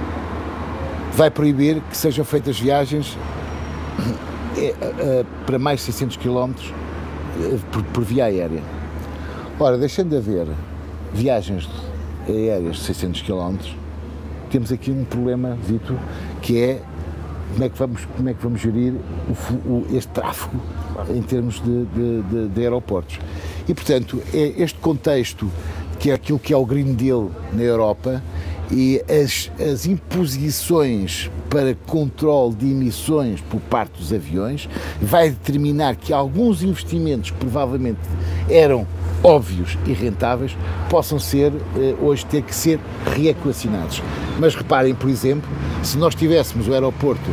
Vai proibir que sejam feitas viagens é, uh, para mais de seiscentos quilómetros Por, por via aérea. Ora, deixando de haver viagens aéreas de seiscentos quilómetros, temos aqui um problema, Vitor, que é como é que vamos, como é que vamos gerir o, o, este tráfego em termos de, de, de, de aeroportos. E, portanto, é este contexto que é aquilo que é o Green Deal na Europa e as, as imposições para controle de emissões por parte dos aviões vai determinar que alguns investimentos que provavelmente eram óbvios e rentáveis possam ser, hoje, ter que ser reequacionados. Mas reparem, por exemplo, se nós tivéssemos o aeroporto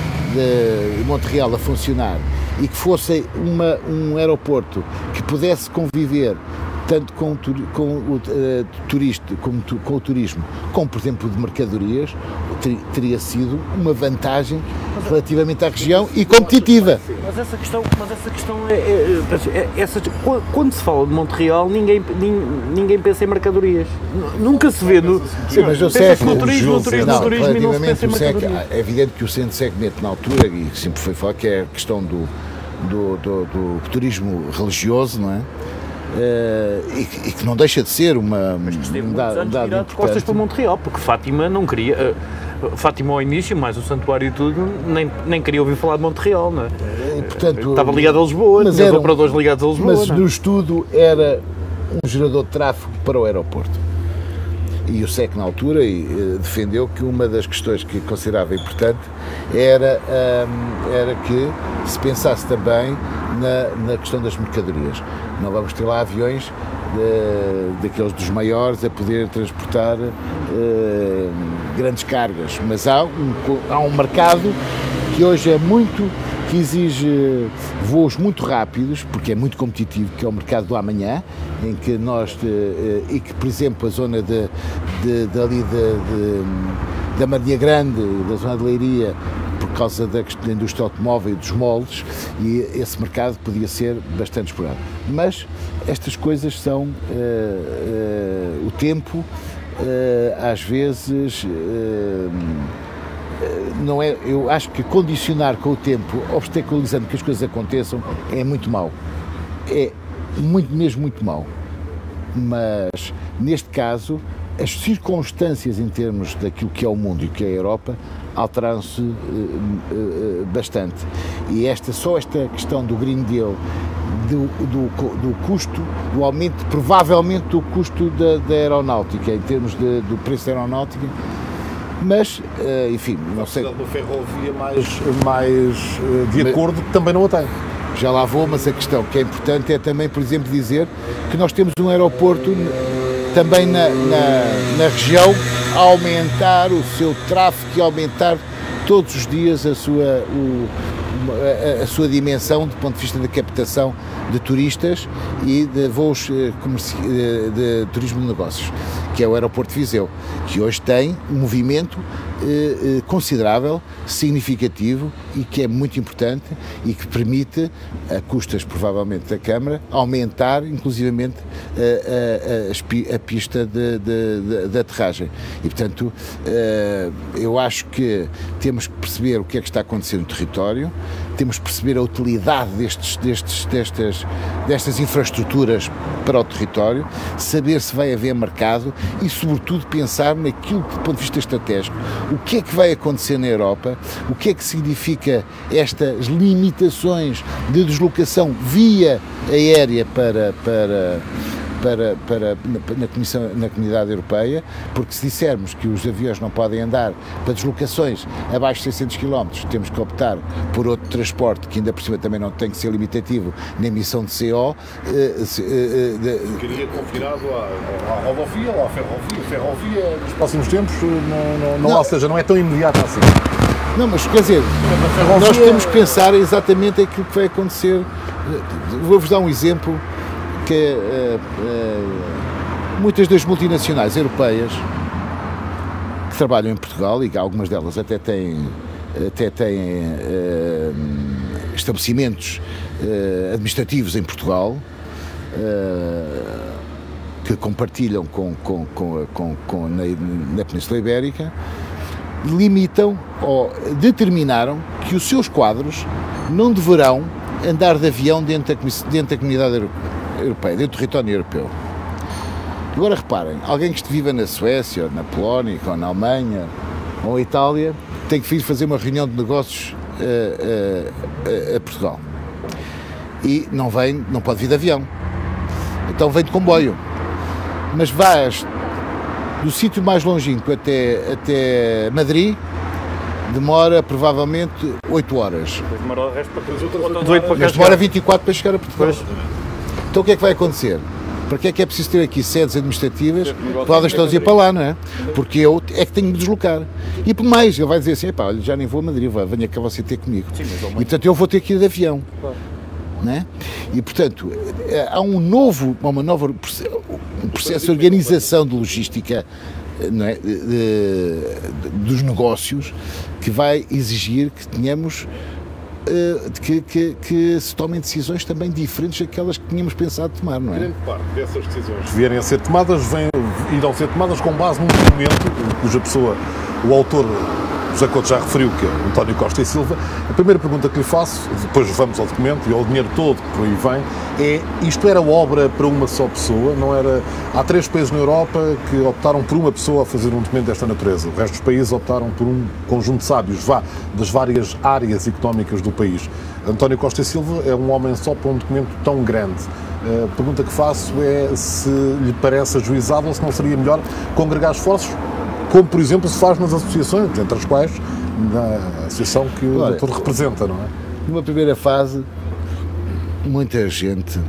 de Montreal a funcionar e que fosse uma, um aeroporto que pudesse conviver tanto com, com, o, uh, turista, como, com o turismo, como, por exemplo, de mercadorias, ter, teria sido uma vantagem relativamente à região e competitiva. Mas essa questão, mas essa questão é, é, é, é essa, quando se fala de Montreal, ninguém, ninguém pensa em mercadorias. Nunca se vê no, Sim, mas eu sei que no turismo, no turismo, no turismo e não se pensa em mercadorias. É evidente que o centro de segmento na altura, e sempre foi falado, que é a questão do, do, do, do turismo religioso, não é? Uh, e, e que não deixa de ser uma Mas que esteve um muitos anos virado de costas para Montreal, porque Fátima não queria, uh, Fátima ao início, mais o santuário e tudo, nem, nem queria ouvir falar de Montreal, não é? E, portanto, estava ligado a Lisboa, mas tinha os operadores ligados a Lisboa. Mas não? No estudo era um gerador de tráfego para o aeroporto. E o S E C, na altura, e, uh, defendeu que uma das questões que considerava importante era, um, era que se pensasse também na, na questão das mercadorias. Não vamos ter lá aviões de, daqueles dos maiores a poder transportar uh, grandes cargas, mas há um, há um mercado que hoje é muito, que exige voos muito rápidos, porque é muito competitivo, que é o mercado do amanhã, em que nós, uh, e que, por exemplo, a zona de, de, de ali de, de, da Marinha Grande, da zona de Leiria, por causa da, da indústria automóvel e dos moldes, e esse mercado podia ser bastante explorado. Mas estas coisas são uh, uh, o tempo, uh, às vezes, uh, não é, eu acho que condicionar com o tempo, obstaculizando que as coisas aconteçam, é muito mau. É muito, mesmo muito mau. Mas, neste caso, as circunstâncias em termos daquilo que é o mundo e o que é a Europa alteraram-se uh, uh, bastante. E esta, só esta questão do Green Deal, do, do, do custo, do aumento, provavelmente do custo da, da aeronáutica, em termos de, do preço da aeronáutica, mas, uh, enfim, não sei... Uma ferrovia mais, mais uh, de acordo, mas, também não a tem. Já lá vou, mas a questão que é importante é também, por exemplo, dizer que nós temos um aeroporto também na, na, na região a aumentar o seu tráfego e aumentar todos os dias a sua, o, a, a sua dimensão do ponto de vista da captação de turistas e de voos comerci... de, de turismo de negócios, que é o aeroporto de Viseu, que hoje tem um movimento eh, considerável, significativo e que é muito importante e que permite, a custas provavelmente da Câmara, aumentar inclusivamente a, a, a, a pista de, de, de, de aterragem. E, portanto, eh, eu acho que temos que perceber o que é que está acontecendo no território, temos que perceber a utilidade destes, destes, destas, destas infraestruturas para o território, saber se vai haver mercado e, sobretudo, pensar naquilo que, do ponto de vista estratégico, o que é que vai acontecer na Europa, o que é que significa estas limitações de deslocação via aérea para, para, para, para na, na, comissão, na comunidade europeia, porque se dissermos que os aviões não podem andar para deslocações abaixo de seiscentos quilómetros, temos que optar por outro transporte que ainda por cima também não tem que ser limitativo na emissão de C O. Uh, se, uh, uh, de, Queria confinado à, à rodovia ou à ferrovia. Ferrovia nos próximos tempos não, não, não, não, ou seja, não é tão imediata assim. Não, mas quer dizer, ferrovia... nós temos que pensar exatamente aquilo que vai acontecer. Vou-vos dar um exemplo que uh, uh, muitas das multinacionais europeias que trabalham em Portugal, e algumas delas até têm, até têm uh, estabelecimentos uh, administrativos em Portugal, uh, que compartilham com, com, com, com, com na, na Península Ibérica, limitam ou determinaram que os seus quadros não deverão andar de avião dentro da, dentro da comunidade europeia, dentro do território europeu. Agora reparem, alguém que viva na Suécia, ou na Polónia, ou na Alemanha, ou a Itália, tem que vir fazer uma reunião de negócios a, a, a Portugal. E não vem, não pode vir de avião. Então vem de comboio. Mas vais do sítio mais longínquo até, até Madrid, demora provavelmente oito horas. Depois demora o resto para fazer outras oito para Mas demora vinte e quatro para chegar a Portugal. Pois. Então o que é que vai acontecer? Para que é que é preciso ter aqui sedes administrativas? Podem estar a ir para lá, não é? Porque eu é que tenho de me deslocar. E por mais, ele vai dizer assim, epá, olha, já nem vou a Madrid, venha cá você ter comigo. Sim, e portanto eu vou ter que ir de avião. Claro. Não é? E portanto, há um novo, uma nova um processo de organização de logística, não é? de, de, dos negócios, que vai exigir que tenhamos Que, que, que se tomem decisões também diferentes daquelas que tínhamos pensado tomar, não é? Grande parte dessas decisões que vierem a ser tomadas vêm, irão ser tomadas com base num documento cuja pessoa, o autor José Couto já referiu, que é António Costa e Silva. A primeira pergunta que lhe faço, depois vamos ao documento e ao dinheiro todo que por aí vem, é: isto era obra para uma só pessoa? Não era? Há três países na Europa que optaram por uma pessoa a fazer um documento desta natureza. O resto dos países optaram por um conjunto de sábios, vá, das várias áreas económicas do país. António Costa e Silva é um homem só para um documento tão grande. A pergunta que faço é se lhe parece ajuizável ou se não seria melhor congregar esforços, como, por exemplo, se faz nas associações, entre as quais na associação que o Olha, doutor representa, não é? Numa primeira fase, muita gente...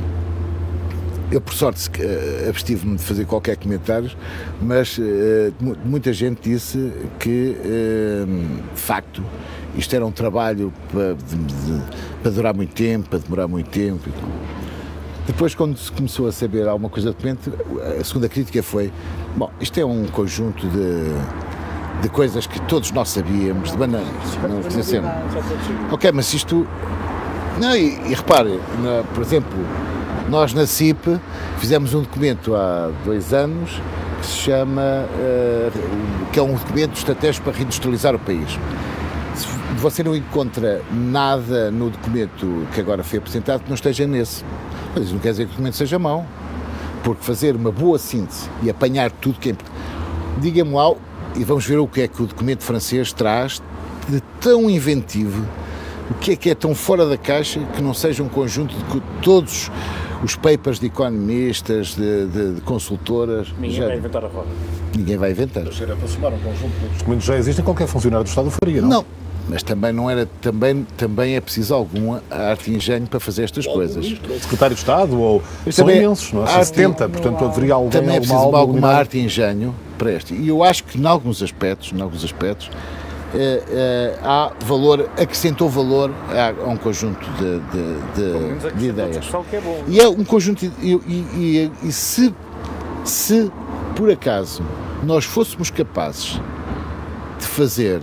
Eu, por sorte, abstive-me de fazer qualquer comentário, mas uh, muita gente disse que, uh, de facto, isto era um trabalho para, de, de, para durar muito tempo, para demorar muito tempo. Depois, quando se começou a saber alguma coisa do documento, a segunda crítica foi: bom, isto é um conjunto de, de coisas que todos nós sabíamos, de bananas, não conhecemos. Ok, mas isto... Não, e, e repare, na, por exemplo, nós na C I P fizemos um documento há dois anos que se chama, uh, que é um documento estratégico para reindustrializar o país. Se você não encontra nada no documento que agora foi apresentado que não esteja nesse. Mas isso não quer dizer que o documento seja mau, porque fazer uma boa síntese e apanhar tudo que é importante. Diga-me lá, e vamos ver o que é que o documento francês traz de tão inventivo, o que é que é tão fora da caixa que não seja um conjunto de todos os papers de economistas, de, de, de consultoras. Ninguém já... vai inventar a roda. Ninguém vai inventar. Mas era para somar um conjunto de documentos já existem, qualquer funcionário do Estado faria, não? Não. Mas também não era, também, também é preciso alguma arte e engenho para fazer estas coisas. O secretário de Estado, ou são também, imensos, não é? São setenta, portanto haveria alguém, também é preciso alguma, alguma arte e engenho para este. E eu acho que, em alguns aspectos, em alguns aspectos, eh, eh, há valor, acrescentou valor a, a um conjunto de, de, de, de ideias. Que é bom. E é um conjunto, de, e, e, e, e se, se, por acaso, nós fôssemos capazes de fazer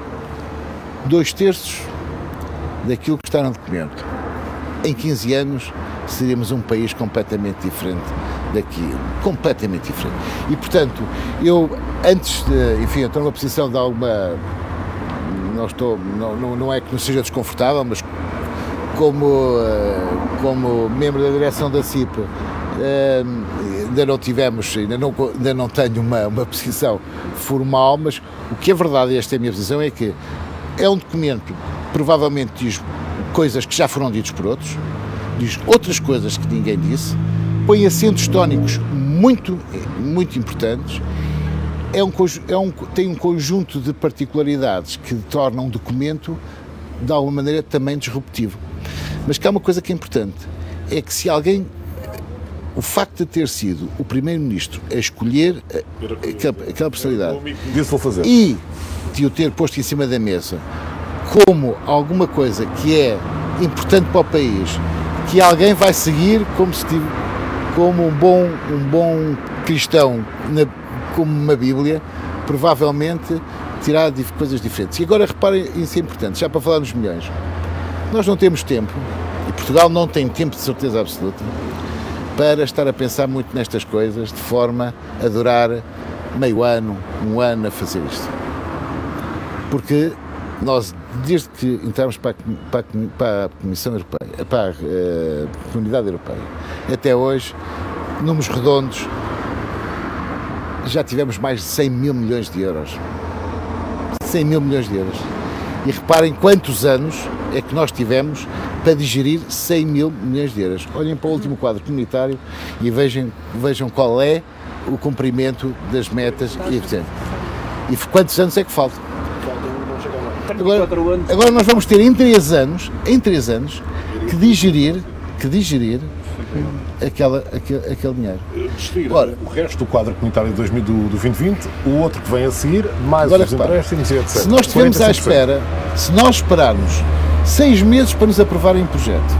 dois terços daquilo que está no documento, em quinze anos seríamos um país completamente diferente daqui, completamente diferente. E, portanto, eu, antes de, enfim, eu estou numa posição de alguma, não estou, não, não, não é que não seja desconfortável, mas como, como membro da direção da C I P, ainda não tivemos, ainda não, ainda não tenho uma, uma posição formal, mas o que é verdade, e esta é a minha posição, é que é um documento que provavelmente diz coisas que já foram ditas por outros, diz outras coisas que ninguém disse, põe acentos tónicos muito, muito importantes, é um, é um, tem um conjunto de particularidades que tornam um documento, de alguma maneira, também disruptivo. Mas que há uma coisa que é importante, é que se alguém, o facto de ter sido o primeiro-ministro a escolher aquela, aquela personalidade e de o ter posto em cima da mesa como alguma coisa que é importante para o país, que alguém vai seguir como, se tive, como um, bom, um bom cristão, na, como uma Bíblia, provavelmente terá coisas diferentes. E agora reparem, isso é importante, já para falar nos milhões. Nós não temos tempo, e Portugal não tem tempo de certeza absoluta, para estar a pensar muito nestas coisas, de forma a durar meio ano, um ano a fazer isto. Porque nós, desde que entramos para a, para a, para a Comissão Europeia, para a uh, Comunidade Europeia, até hoje, números redondos, já tivemos mais de cem mil milhões de euros. cem mil milhões de euros. E reparem quantos anos é que nós tivemos para digerir cem mil milhões de euros. Olhem para o último quadro comunitário e vejam, vejam qual é o cumprimento das metas e etcétera. E quantos anos é que faltam? Agora, agora nós vamos ter em três anos, em três anos, que digerir, que digerir aquela, aquele, aquele dinheiro. Ora, o resto do quadro comunitário de dois mil, do, do vinte vinte, o outro que vem a seguir, mais agora, os empréstimos e etcétera. Se nós estivermos à espera, se nós esperarmos seis meses para nos aprovarem um projeto,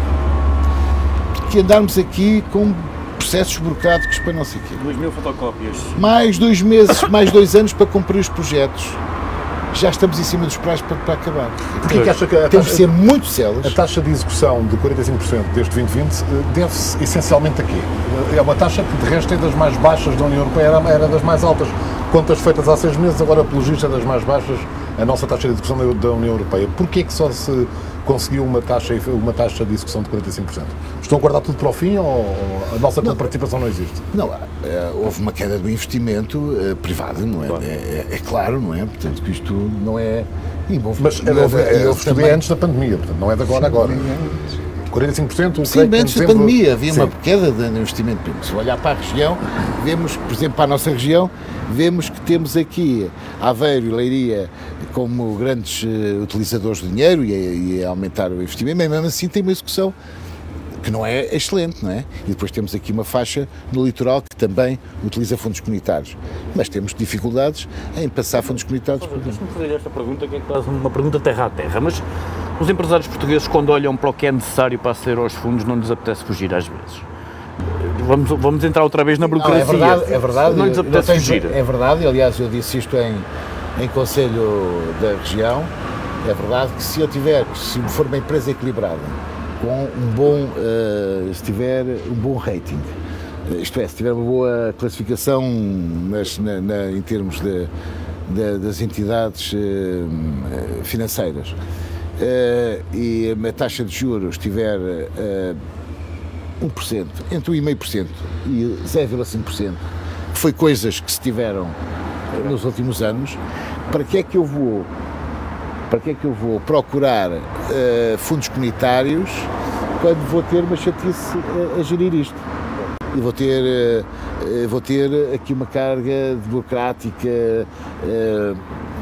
que andarmos aqui com processos burocráticos para não sei o quê. duas mil fotocópias. Mais dois meses, mais dois anos para cumprir os projetos. Já estamos em cima dos prazos para, para acabar. Porquê que acha que a Temos taxa, de ser muito céleres. a taxa de execução de quarenta e cinco por cento deste vinte vinte deve-se essencialmente a quê? É uma taxa que de resto é das mais baixas da União Europeia, era, era das mais altas. Contas feitas há seis meses, agora pelo registro é das mais baixas a nossa taxa de execução da, da União Europeia. Porquê que só se conseguiu uma taxa, uma taxa de execução de quarenta e cinco por cento? Estão a guardar tudo para o fim ou a nossa não, participação não existe? Não, houve uma queda do investimento uh, privado, não é? Claro. É, é? É claro, não é? Portanto, que isto não é... E, bom, mas e houve, é, houve também antes da pandemia, portanto, não é de agora a agora. quarenta e cinco por cento? Sim, antes da pandemia havia sim. uma queda de investimento. Se olhar para a região, vemos, por exemplo, para a nossa região, vemos que temos aqui Aveiro e Leiria como grandes uh, utilizadores de dinheiro e, e a aumentar o investimento, mas mesmo assim tem uma execução que não é excelente, não é? E depois temos aqui uma faixa no litoral que também utiliza fundos comunitários. Mas temos dificuldades em passar fundos comunitários. Deixa-me fazer esta pergunta, que é quase uma pergunta terra a terra, mas os empresários portugueses, quando olham para o que é necessário para aceder aos fundos, não lhes apetece fugir às vezes. Vamos, vamos entrar outra vez na burocracia. Não, é verdade, é verdade. Não lhes apetece não fugir. É verdade, aliás, eu disse isto em, em Conselho da Região. É verdade que se eu tiver, se for uma empresa equilibrada, com um bom, uh, se tiver um bom rating, isto é, se tiver uma boa classificação nas, na, na, em termos de, de, das entidades uh, financeiras uh, e a taxa de juros tiver uh, um por cento, entre um vírgula cinco por cento e zero vírgula cinco por cento, que foi coisas que se tiveram nos últimos anos, para que é que eu vou para que é que eu vou procurar uh, fundos comunitários quando vou ter uma chatice a, a gerir isto? E vou ter, uh, vou ter aqui uma carga burocrática uh,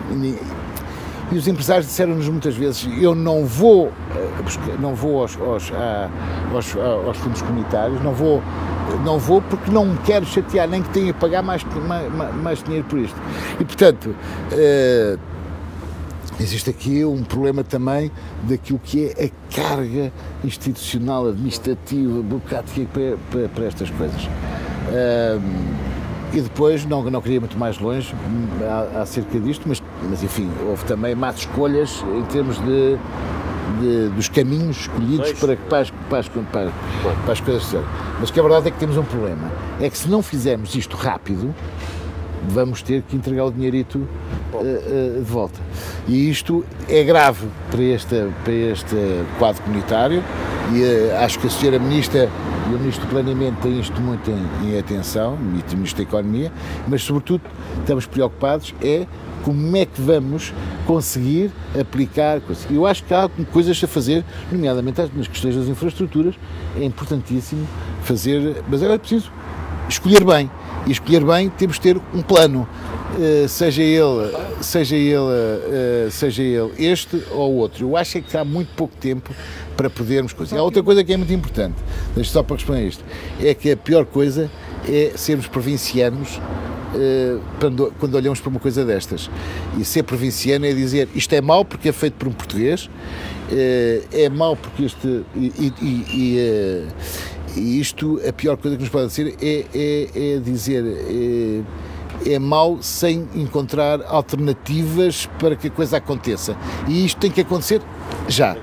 e os empresários disseram-nos muitas vezes: eu não vou, uh, não vou aos, aos, aos, aos fundos comunitários, não vou, não vou porque não me quero chatear, nem que tenha que pagar mais, mais, mais dinheiro por isto. E portanto, uh, existe aqui um problema também daquilo que é a carga institucional, administrativa, burocrática para, para, para estas coisas. Um, e depois, não, não queria muito mais longe acerca disto, mas, mas enfim, houve também más escolhas em termos de, de, dos caminhos escolhidos para, para, as, para, as, para, para as coisas serem. Mas que a verdade é que temos um problema, é que se não fizermos isto rápido, vamos ter que entregar o dinheirito uh, uh, de volta. E isto é grave para este, para este quadro comunitário e uh, acho que a senhora Ministra e o Ministro do Planeamento têm isto muito em, em atenção, e o Ministro da Economia, mas sobretudo estamos preocupados é como é que vamos conseguir aplicar coisas. Eu acho que há coisas a fazer, nomeadamente nas questões das infraestruturas, é importantíssimo fazer, mas agora é preciso escolher bem. E escolher bem, temos de ter um plano, uh, seja ele, seja ele, uh, seja ele este ou outro. Eu acho é que há muito pouco tempo para podermos coisas. E há outra coisa que é muito importante, deixa só para responder isto, é que a pior coisa é sermos provincianos uh, quando, quando olhamos para uma coisa destas. E ser provinciano é dizer isto é mau porque é feito por um português, uh, é mau porque este... E, e, e, uh, E isto, a pior coisa que nos pode dizer é, é, é dizer, é, é mau sem encontrar alternativas para que a coisa aconteça. E isto tem que acontecer já.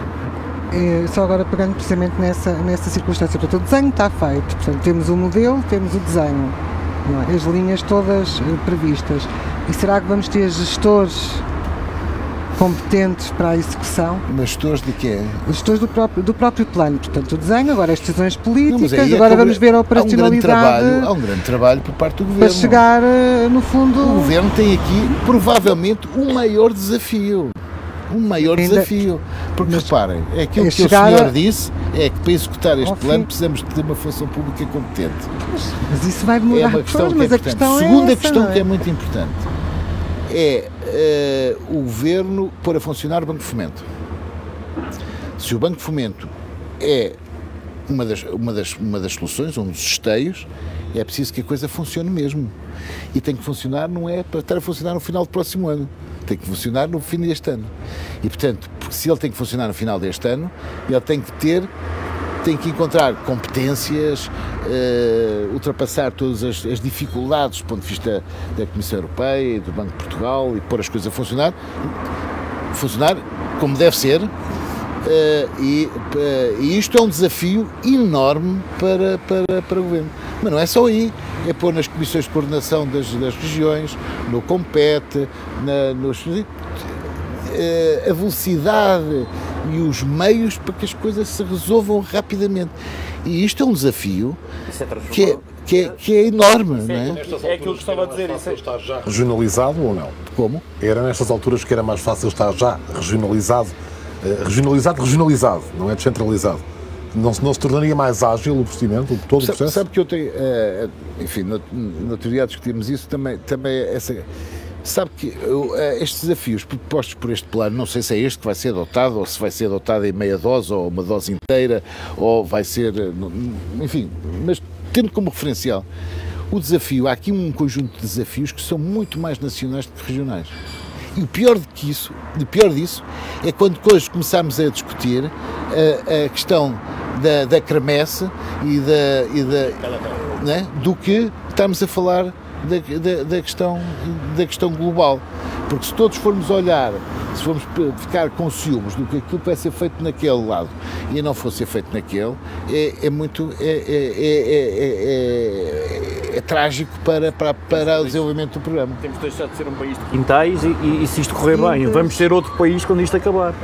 É, só agora pegando precisamente nessa, nessa circunstância, portanto, o desenho está feito, portanto, temos o modelo, temos o desenho, não é? As linhas todas previstas. E será que vamos ter gestores competentes para a execução. Mas gestores de quê? Os gestores do próprio, do próprio plano, portanto o desenho, agora as decisões políticas, Não, agora é vamos ver a operacionalidade. Há um, trabalho, há um grande trabalho por parte do Governo. Para chegar, no fundo... O Governo tem aqui, provavelmente, o maior desafio. Um maior Ainda, desafio. Porque, reparem, é aquilo é que o senhor a... disse, é que para executar este plano fim. precisamos de ter uma função pública competente. Mas, mas isso vai demorar. É uma questão depois, que é mas a importante. questão Segunda é essa, questão é? que é muito importante é uh, o Governo pôr a funcionar o Banco de Fomento. Se o Banco de Fomento é uma das, uma das, uma das soluções, um dos esteios, é preciso que a coisa funcione mesmo. E tem que funcionar, não é para estar a funcionar no final do próximo ano. Tem que funcionar no fim deste ano. E, portanto, se ele tem que funcionar no final deste ano, ele tem que ter, tem que encontrar competências, uh, ultrapassar todas as, as dificuldades do ponto de vista da Comissão Europeia e do Banco de Portugal e pôr as coisas a funcionar, funcionar como deve ser. Uh, e, uh, e isto é um desafio enorme para, para, para o Governo. Mas não é só aí, é pôr nas comissões de coordenação das, das regiões, no Compete, na, nos, uh, a velocidade e os meios para que as coisas se resolvam rapidamente. E isto é um desafio que é, que é, que é enorme. Isso não é, é? é aquilo que estava a dizer. Isso é... Está já regionalizado ou não? Como? Era nestas alturas que era mais fácil estar já regionalizado. Regionalizado, regionalizado, não é descentralizado. Não, não se tornaria mais ágil o procedimento, todo o processo? Sabe, sabe que eu tenho, uh, enfim, no, no outro dia discutimos isso, também, também essa, sabe que uh, estes desafios propostos por este plano, não sei se é este que vai ser adotado, ou se vai ser adotado em meia dose, ou uma dose inteira, ou vai ser, enfim, mas tendo como referencial o desafio, há aqui um conjunto de desafios que são muito mais nacionais do que regionais. E o pior do que isso, o pior disso, é quando hoje começamos a discutir a, a questão da, da cremesse e da, e da né, do que estamos a falar da, da, da, questão, da questão global. Porque se todos formos olhar, se formos ficar com ciúmes do que aquilo que vai ser feito naquele lado e não for ser feito naquele, é, é muito é, é, é, é, é, é trágico para, para, para o desenvolvimento do programa. Temos de deixar de ser um país de quintais e, e, e se isto correr bem, vamos ser outro país quando isto acabar.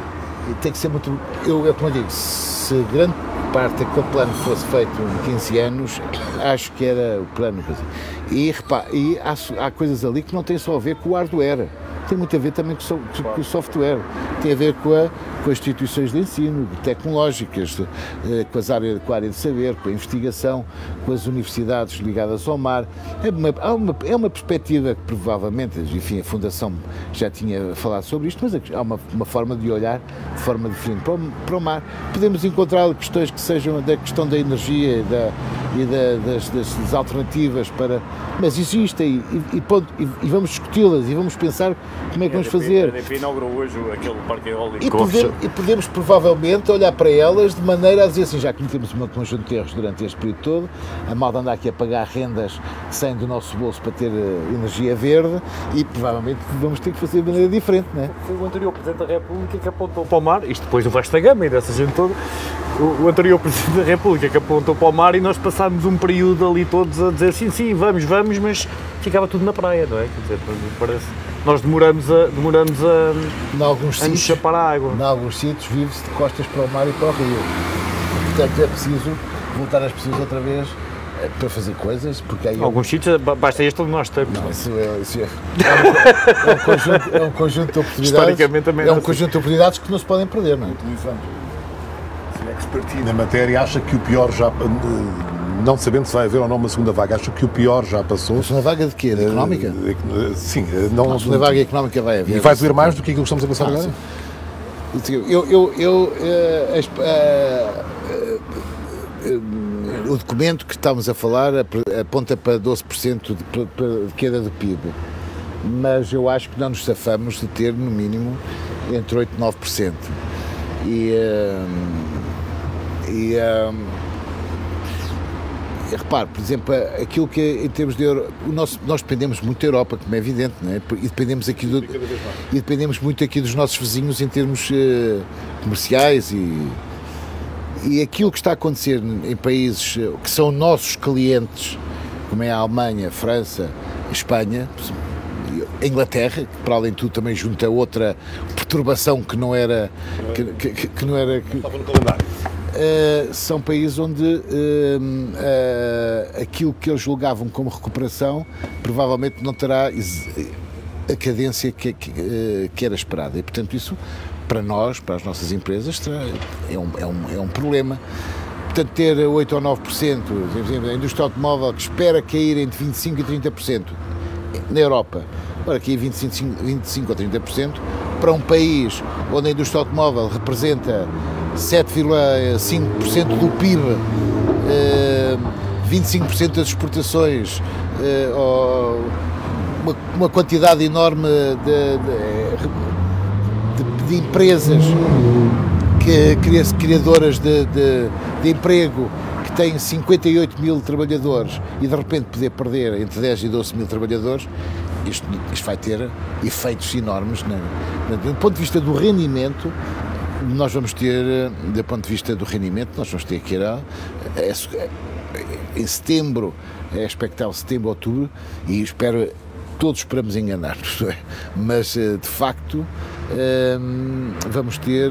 E tem que ser muito... Eu, eu como eu digo, se grande parte daquele plano fosse feito em quinze anos, acho que era o plano. E, repá, e há, há coisas ali que não têm só a ver com o hardware, tem muito a ver também com, com o software, tem a ver com, a, com as instituições de ensino, tecnológicas, com, as áreas, com a área de saber, com a investigação, com as universidades ligadas ao mar. É uma, há uma, é uma perspectiva que provavelmente, enfim, a Fundação já tinha falado sobre isto, mas há uma, uma forma de olhar de forma diferente para o, para o mar. Podemos encontrar questões que sejam da questão da energia e, da, e da, das, das, das alternativas, para, mas existem e, e, e, e vamos discuti-las e vamos pensar como é que vamos fazer. A D P inaugurou hoje aquele parque eólico. E podemos, e podemos provavelmente olhar para elas de maneira a dizer assim, já que temos um conjunto de erros durante este período todo, a malta anda aqui a pagar rendas sem do nosso bolso para ter energia verde e provavelmente vamos ter que fazer de maneira diferente, não é? Foi o anterior Presidente da República que apontou para o mar, isto depois do resto da gama e dessa gente toda, o, o anterior Presidente da República que apontou para o mar e nós passámos um período ali todos a dizer sim, sim, vamos, vamos, mas ficava tudo na praia, não é? Quer dizer, parece... Nós demoramos a, demoramos a, a nos chapar a água. Em alguns sítios vive-se de costas para o mar e para o rio. Portanto, é preciso voltar as pessoas outra vez para fazer coisas, porque aí... Alguns sítios, basta este onde nós estamos. Não, isso é, isso é, é, um, é, um conjunto, é um conjunto de oportunidades... Historicamente também é um assim. conjunto de oportunidades que não se podem perder, não é? Na matéria, acha que o pior já... Não sabendo se vai haver ou não uma segunda vaga, acho que o pior já passou. A segunda vaga de quê? De económica? Uh, sim. Não, não, a segunda vaga económica vai haver. E vai doer mais do que aquilo que estamos a pensar ah, agora? Sim. Eu, eu, eu, uh, uh, uh, uh, o documento que estamos a falar aponta para doze por cento de, de queda do P I B, mas eu acho que não nos safamos de ter, no mínimo, entre oito e nove por cento. E... Uh, e uh, repare, por exemplo, aquilo que em termos de Euro, o nosso, nós dependemos muito da Europa, como é evidente, não é? E dependemos aqui do, e dependemos muito aqui dos nossos vizinhos em termos uh, comerciais e, e aquilo que está a acontecer em países que são nossos clientes, como é a Alemanha, a França, a Espanha, a Inglaterra, que para além de tudo também junta outra perturbação que não era... Que, que, que não era que, Estava no calendário. Uh, são países onde uh, uh, aquilo que eles julgavam como recuperação provavelmente não terá a cadência que, que, uh, que era esperada. E, portanto, isso, para nós, para as nossas empresas, terá, é, um, é, um, é um problema. Portanto, ter oito ou nove por cento, a indústria automóvel que espera cair entre vinte e cinco por cento e trinta por cento na Europa, ora, aqui vinte e cinco ou trinta por cento, para um país onde a indústria automóvel representa sete vírgula cinco por cento do P I B, vinte e cinco por cento das exportações, uma, uma quantidade enorme de, de, de, de empresas que, criadoras de, de, de emprego, que têm cinquenta e oito mil trabalhadores e de repente poder perder entre dez e doze mil trabalhadores, isto, isto vai ter efeitos enormes. Na, na, do ponto de vista do rendimento, nós vamos ter, do ponto de vista do rendimento, nós vamos ter que ir a, a, em setembro, é expectável setembro, outubro, e espero, todos esperamos enganar-nos, não é? Mas, de facto, vamos ter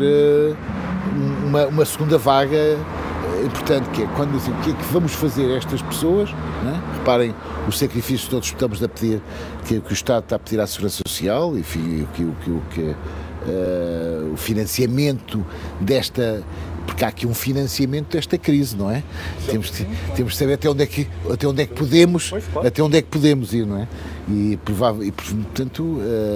uma, uma segunda vaga importante, que é quando assim, o que é que vamos fazer a estas pessoas, não é? Reparem os sacrifícios que todos estamos a pedir, que, que o Estado está a pedir à Segurança Social, enfim, o que, o que, o que Uh, o financiamento desta, porque há aqui um financiamento desta crise, não é? Temos que, temos que saber até onde é que, até onde é que podemos, pois, claro. até onde é que podemos ir, não é? E, provável, e portanto, uh,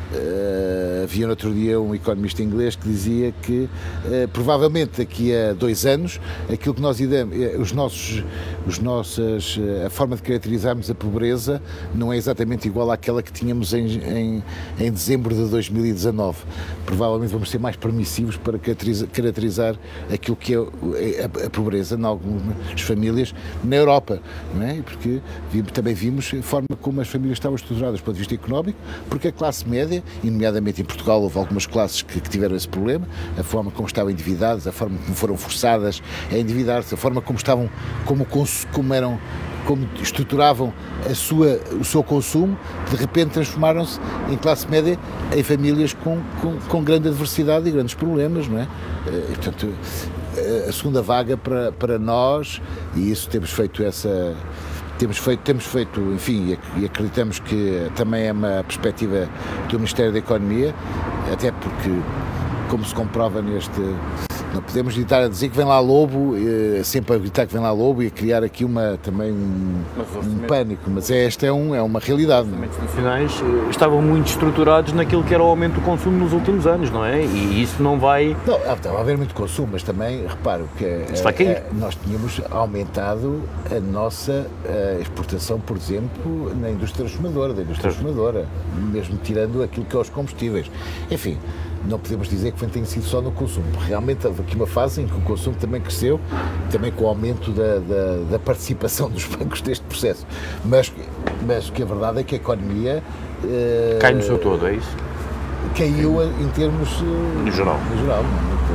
uh, havia no outro dia um economista inglês que dizia que uh, provavelmente daqui a dois anos aquilo que nós idamos, os nossos, os nossas, a forma de caracterizarmos a pobreza não é exatamente igual àquela que tínhamos em, em, em dezembro de dois mil e dezanove. Provavelmente vamos ser mais permissivos para caracterizar, caracterizar aquilo que é a, a pobreza em algumas famílias na Europa, não é? Porque vimos, também vimos a forma como as famílias estavam estruturadas do ponto de vista económico, porque a classe média, e nomeadamente em Portugal houve algumas classes que, que tiveram esse problema, a forma como estavam endividadas, a forma como foram forçadas a endividar-se, a forma como estavam, como, como eram, como estruturavam a sua, o seu consumo, de repente transformaram-se em classe média em famílias com, com, com grande adversidade e grandes problemas, não é? E, portanto, a segunda vaga para, para nós, e isso temos feito essa... Temos feito, temos feito, enfim, e acreditamos que também é uma perspectiva do Ministério da Economia, até porque, como se comprova neste... Não podemos gritar a dizer que vem lá lobo, sempre a gritar que vem lá lobo e a criar aqui uma, também um, um pânico, mas é, esta é, um, é uma realidade. Os orçamentos nacionais estavam muito estruturados naquilo que era o aumento do consumo nos últimos anos, não é? E isso não vai... Não, estava a haver muito consumo, mas também, reparo, que isso vai cair. É, nós tínhamos aumentado a nossa a exportação, por exemplo, na indústria transformadora, da indústria transformadora, mesmo tirando aquilo que é os combustíveis. Enfim, não podemos dizer que tem sido só no consumo. Realmente houve aqui uma fase em que o consumo também cresceu, também com o aumento da, da, da participação dos bancos neste processo. Mas, mas o que é verdade é que a economia... Uh, cai no seu todo, é isso? Caiu em termos... Uh, no geral. No geral.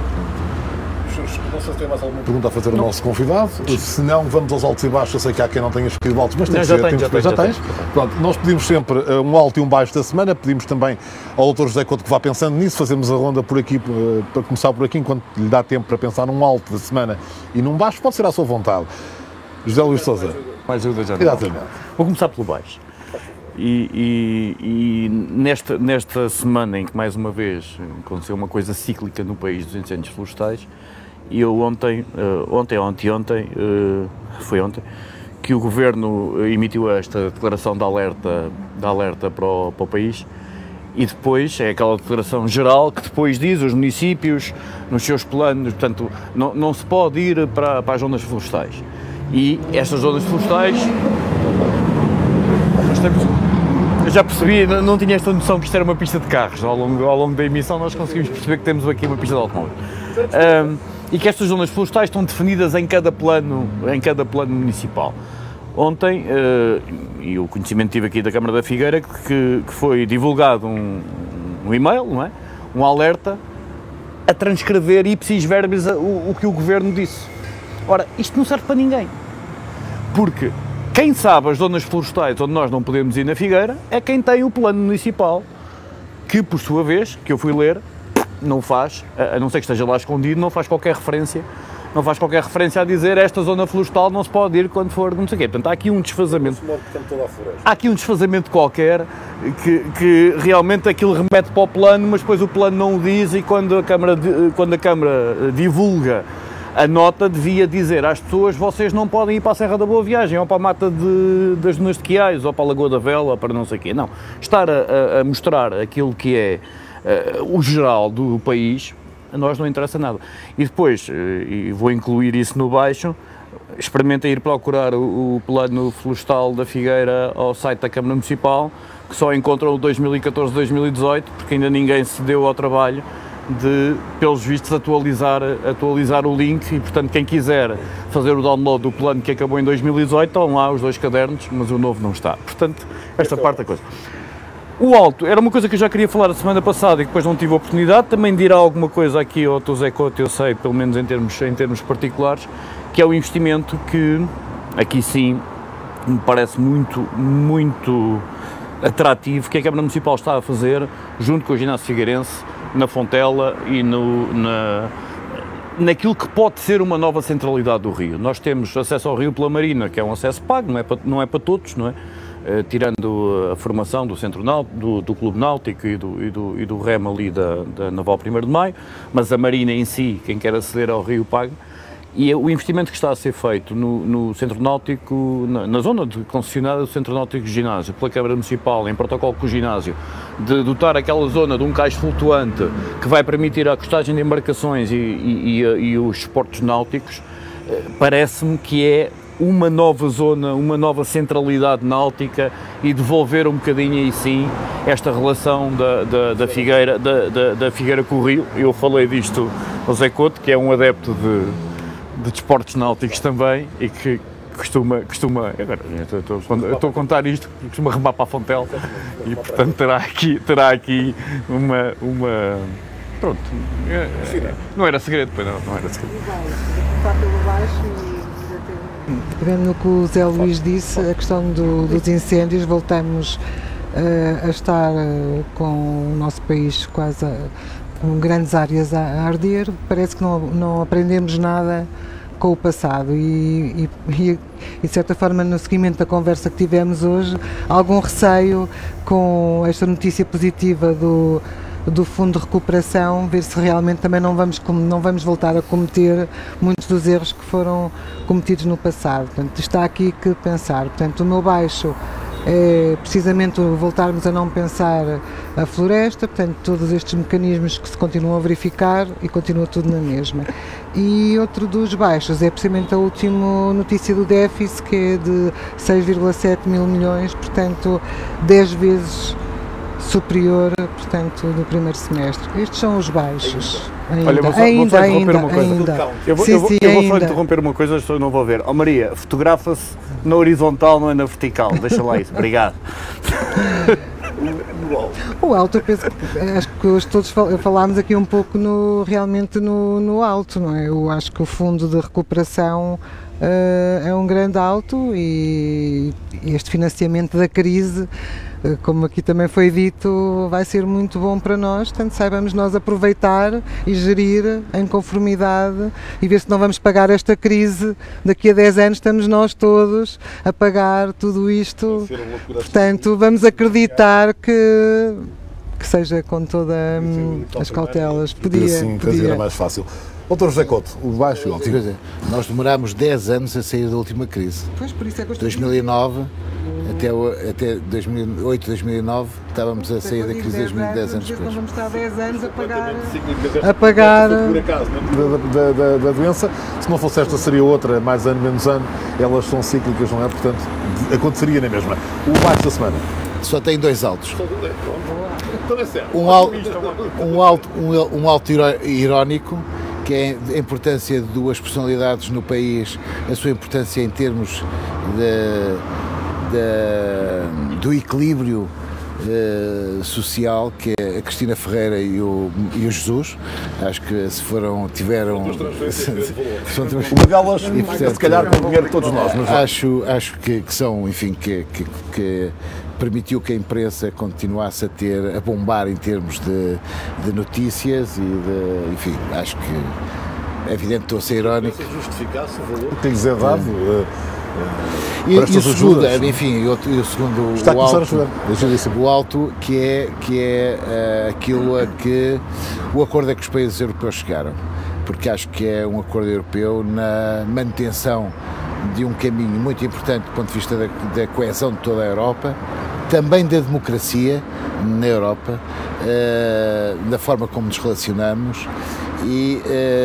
Não sei se tem mais alguma pergunta a fazer ao nosso convidado. Se não, vamos aos altos e baixos. Eu sei que há quem não tenha escolhido altos, mas tem não, que já ser. Tenho, temos, já, já, tenho, tens? já tens? Pronto, nós pedimos sempre um alto e um baixo da semana. Pedimos também ao doutor José Couto que vá pensando nisso. Fazemos a ronda por aqui, para começar por aqui, enquanto lhe dá tempo para pensar num alto da semana e num baixo. Pode ser à sua vontade. José Luís Sousa. Mais ajuda já. Exatamente. Vou começar pelo baixo. E, e, e nesta, nesta semana em que, mais uma vez, aconteceu uma coisa cíclica no país dos incêndios florestais, e eu ontem, uh, ontem ou anteontem, uh, foi ontem, que o Governo emitiu esta declaração de alerta, de alerta para, o, para o país, e depois é aquela declaração geral que depois diz os municípios, nos seus planos, portanto, não, não se pode ir para, para as zonas florestais. E estas zonas florestais, nós temos, eu já percebi, não, não tinha esta noção que isto era uma pista de carros. Ao longo, ao longo da emissão nós conseguimos perceber que temos aqui uma pista de automóvel. Um, e que estas zonas florestais estão definidas em cada plano, em cada plano municipal. Ontem, uh, e o conhecimento tive aqui da Câmara da Figueira, que, que foi divulgado um, um e-mail, não é? Um alerta, a transcrever ipsis verbis o, o que o Governo disse. Ora, isto não serve para ninguém, porque Quem sabe as zonas florestais onde nós não podemos ir na Figueira é quem tem o plano municipal, que por sua vez, que eu fui ler, não faz, a não ser que esteja lá escondido, não faz qualquer referência, não faz qualquer referência a dizer esta zona florestal não se pode ir quando for, não sei o quê. Portanto, há aqui um desfazamento, há aqui um desfazamento qualquer, que, que realmente aquilo remete para o plano, mas depois o plano não o diz, e quando a Câmara, quando a Câmara divulga a nota, devia dizer às pessoas: vocês não podem ir para a Serra da Boa Viagem, ou para a Mata de, das Dunas de Quiais, ou para a Lagoa da Vela, para não sei o quê. Não, estar a, a mostrar aquilo que é uh, o geral do país, a nós não interessa nada. E depois, uh, e vou incluir isso no baixo, experimentem ir procurar o, o plano florestal da Figueira ao site da Câmara Municipal, que só encontram o dois mil e catorze a dois mil e dezoito, porque ainda ninguém se deu ao trabalho de, pelos vistos, atualizar, atualizar o link, e portanto quem quiser fazer o download do plano que acabou em dois mil e dezoito, estão lá os dois cadernos, mas o novo não está. Portanto, esta parte da coisa. O alto, era uma coisa que eu já queria falar a semana passada e depois não tive a oportunidade, também dirá alguma coisa aqui ao teu Zé Couto, eu sei, pelo menos em termos, em termos particulares, que é o investimento que, aqui sim, me parece muito, muito atrativo, que a Câmara Municipal está a fazer, junto com o Ginásio Figueirense, na Fontela e no, na, naquilo que pode ser uma nova centralidade do Rio. Nós temos acesso ao Rio pela Marina, que é um acesso pago, não é para, não é para todos, não é? Uh, tirando a formação do Centro Náutico, do, do Clube Náutico e do, e do, e do remo ali da, da Naval primeiro de Maio, mas a Marina em si, quem quer aceder ao Rio paga. E o investimento que está a ser feito no, no Centro Náutico, na, na zona de concessionária do Centro Náutico de Ginásio, pela Câmara Municipal, em protocolo com o ginásio, de dotar aquela zona de um cais flutuante que vai permitir a acostagem de embarcações e, e, e, e os esportes náuticos, parece-me que é uma nova zona, uma nova centralidade náutica, e devolver um bocadinho aí sim esta relação da, da, da, Figueira, da, da, da Figueira com o Rio. Eu falei disto ao Zé Couto, que é um adepto de de desportos náuticos também, e que costuma, costuma agora, eu estou, eu estou a contar isto, costuma remar para a Fontela, e portanto terá aqui, terá aqui uma, uma pronto, não era segredo, pois não, não era segredo. Pegando no que o Zé Luís disse, a questão do, dos incêndios, voltamos uh, a estar uh, com o nosso país quase a, com grandes áreas a, a arder. Parece que não, não aprendemos nada com o passado, e, e, e de certa forma, no seguimento da conversa que tivemos hoje, algum receio com esta notícia positiva do, do Fundo de Recuperação, ver se realmente também não vamos, não vamos voltar a cometer muitos dos erros que foram cometidos no passado. Portanto, está aqui que pensar. Portanto, o meu baixo é precisamente voltarmos a não pensar a floresta, portanto, todos estes mecanismos que se continuam a verificar, e continua tudo na mesma. E outro dos baixos é precisamente a última notícia do déficit, que é de seis vírgula sete mil milhões, portanto, dez vezes superior, portanto, do primeiro semestre. Estes são os baixos. Ainda, Olha, vou só, ainda, vou só interromper ainda, uma coisa. ainda. Eu vou, sim, eu vou, sim, eu vou só ainda. interromper uma coisa, as pessoas não vão ver. Ó, Maria, fotografa-se na horizontal, não é na vertical. Deixa lá isso. Obrigado. O alto, eu penso que, acho que hoje todos fal falámos aqui um pouco no, realmente no, no alto, não é? Eu acho que o fundo de recuperação uh, é um grande alto, e este financiamento da crise, uh, como aqui também foi dito, vai ser muito bom para nós, portanto saibamos nós aproveitar e gerir em conformidade, e ver se não vamos pagar esta crise daqui a dez anos, estamos nós todos a pagar tudo isto, portanto vamos acreditar que, que seja com todas hum, as cautelas. Podia, assim, podia. Era mais fácil. Doutor José Couto, o baixo e o alto. Nós demorámos dez anos a sair da última crise. Pois, por isso é que eu dois mil e nove até, o, até dois mil e oito, dois mil e nove estávamos a sair da crise de dois mil e dez anos depois. Não vamos estar dez anos a pagar, a pagar da, da, da, da doença. Se não fosse esta, seria outra, mais ano, menos ano. Elas são cíclicas, não é? Portanto, aconteceria na mesma. O baixo da semana. Só tem dois altos. Um alto, um alto, um, um alto irónico, que é a importância de duas personalidades no país, a sua importância em termos de, de, do equilíbrio uh, social, que é a Cristina Ferreira e o, e o Jesus. Acho que se foram, tiveram... Uma delas, e, portanto, se calhar, com o dinheiro de todos nós. Mas acho, acho que, que são, enfim, que, que, que permitiu que a imprensa continuasse a ter, a bombar em termos de, de notícias e de, enfim, acho que é evidente que estou a ser irónico. Se justificasse o valor que lhes é dado... Uh, E, e o segundo, enfim, o, o segundo, Está o a alto, a o alto, que é, que é uh, aquilo a que o acordo a que os países europeus chegaram, porque acho que é um acordo europeu na manutenção de um caminho muito importante do ponto de vista da, da coesão de toda a Europa, também da democracia na Europa, uh, da forma como nos relacionamos, e,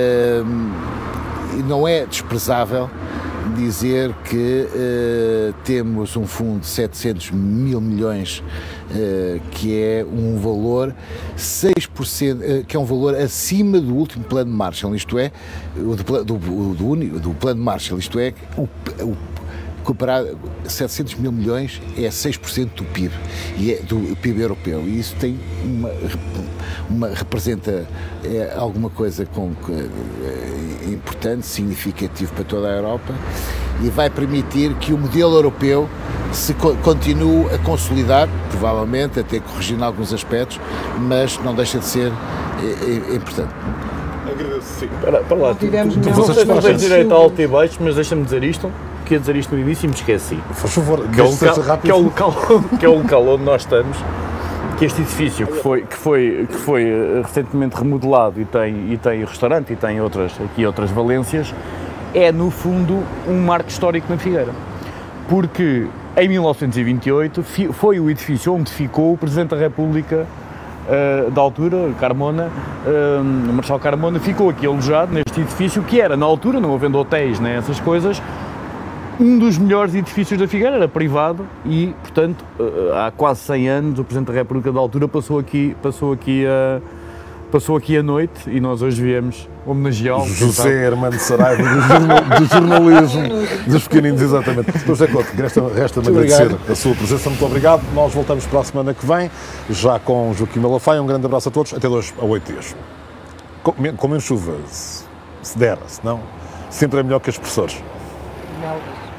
uh, e não é desprezável dizer que uh, temos um fundo de setecentos mil milhões, uh, que é um valor seis por cento, uh, que é um valor acima do último plano de Marshall, isto é, do, do, do, do, do plano de Marshall, isto é, o, o comparado, setecentos mil milhões é seis por cento do P I B, e é do P I B europeu, e isso tem uma, uma representa é, alguma coisa com, é, importante, significativo para toda a Europa, e vai permitir que o modelo europeu se co continue a consolidar, provavelmente até corrigindo alguns aspectos, mas não deixa de ser é, é, importante. Agradeço. Para, para lá, tu, Tivemos tu, tu, mesmo- vocês não têm direito a alto e baixo, mas deixa-me dizer isto, queria dizer isto no início e me esqueci. Por favor, Que é, o deixe local, ser rápido. que, é o local, que é o local onde nós estamos, que este edifício que foi, que foi, que foi eh, recentemente remodelado e tem, e tem restaurante e tem outras, aqui outras valências, é no fundo um marco histórico na Figueira. Porque em mil novecentos e vinte e oito fi- foi o edifício onde ficou o Presidente da República uh, da altura, Carmona, uh, o Marechal Carmona, ficou aqui alojado neste edifício que era, na altura, não havendo hotéis nem essas coisas, um dos melhores edifícios da Figueira, era privado e, portanto, uh, há quase cem anos o Presidente da República da altura passou aqui, passou aqui a... Passou aqui a noite e nós hoje viemos homenageá-lo. José Armando Saraiva, do, jornal, do jornalismo dos pequeninos, exatamente. Então, José Couto, resta-me resta agradecer a sua presença, muito obrigado. Nós voltamos para a semana que vem, já com Joaquim Malafaia. Um grande abraço a todos, até dois a oito dias. Com, com menos chuva, se, se der, se não, sempre é melhor que as professores. Não.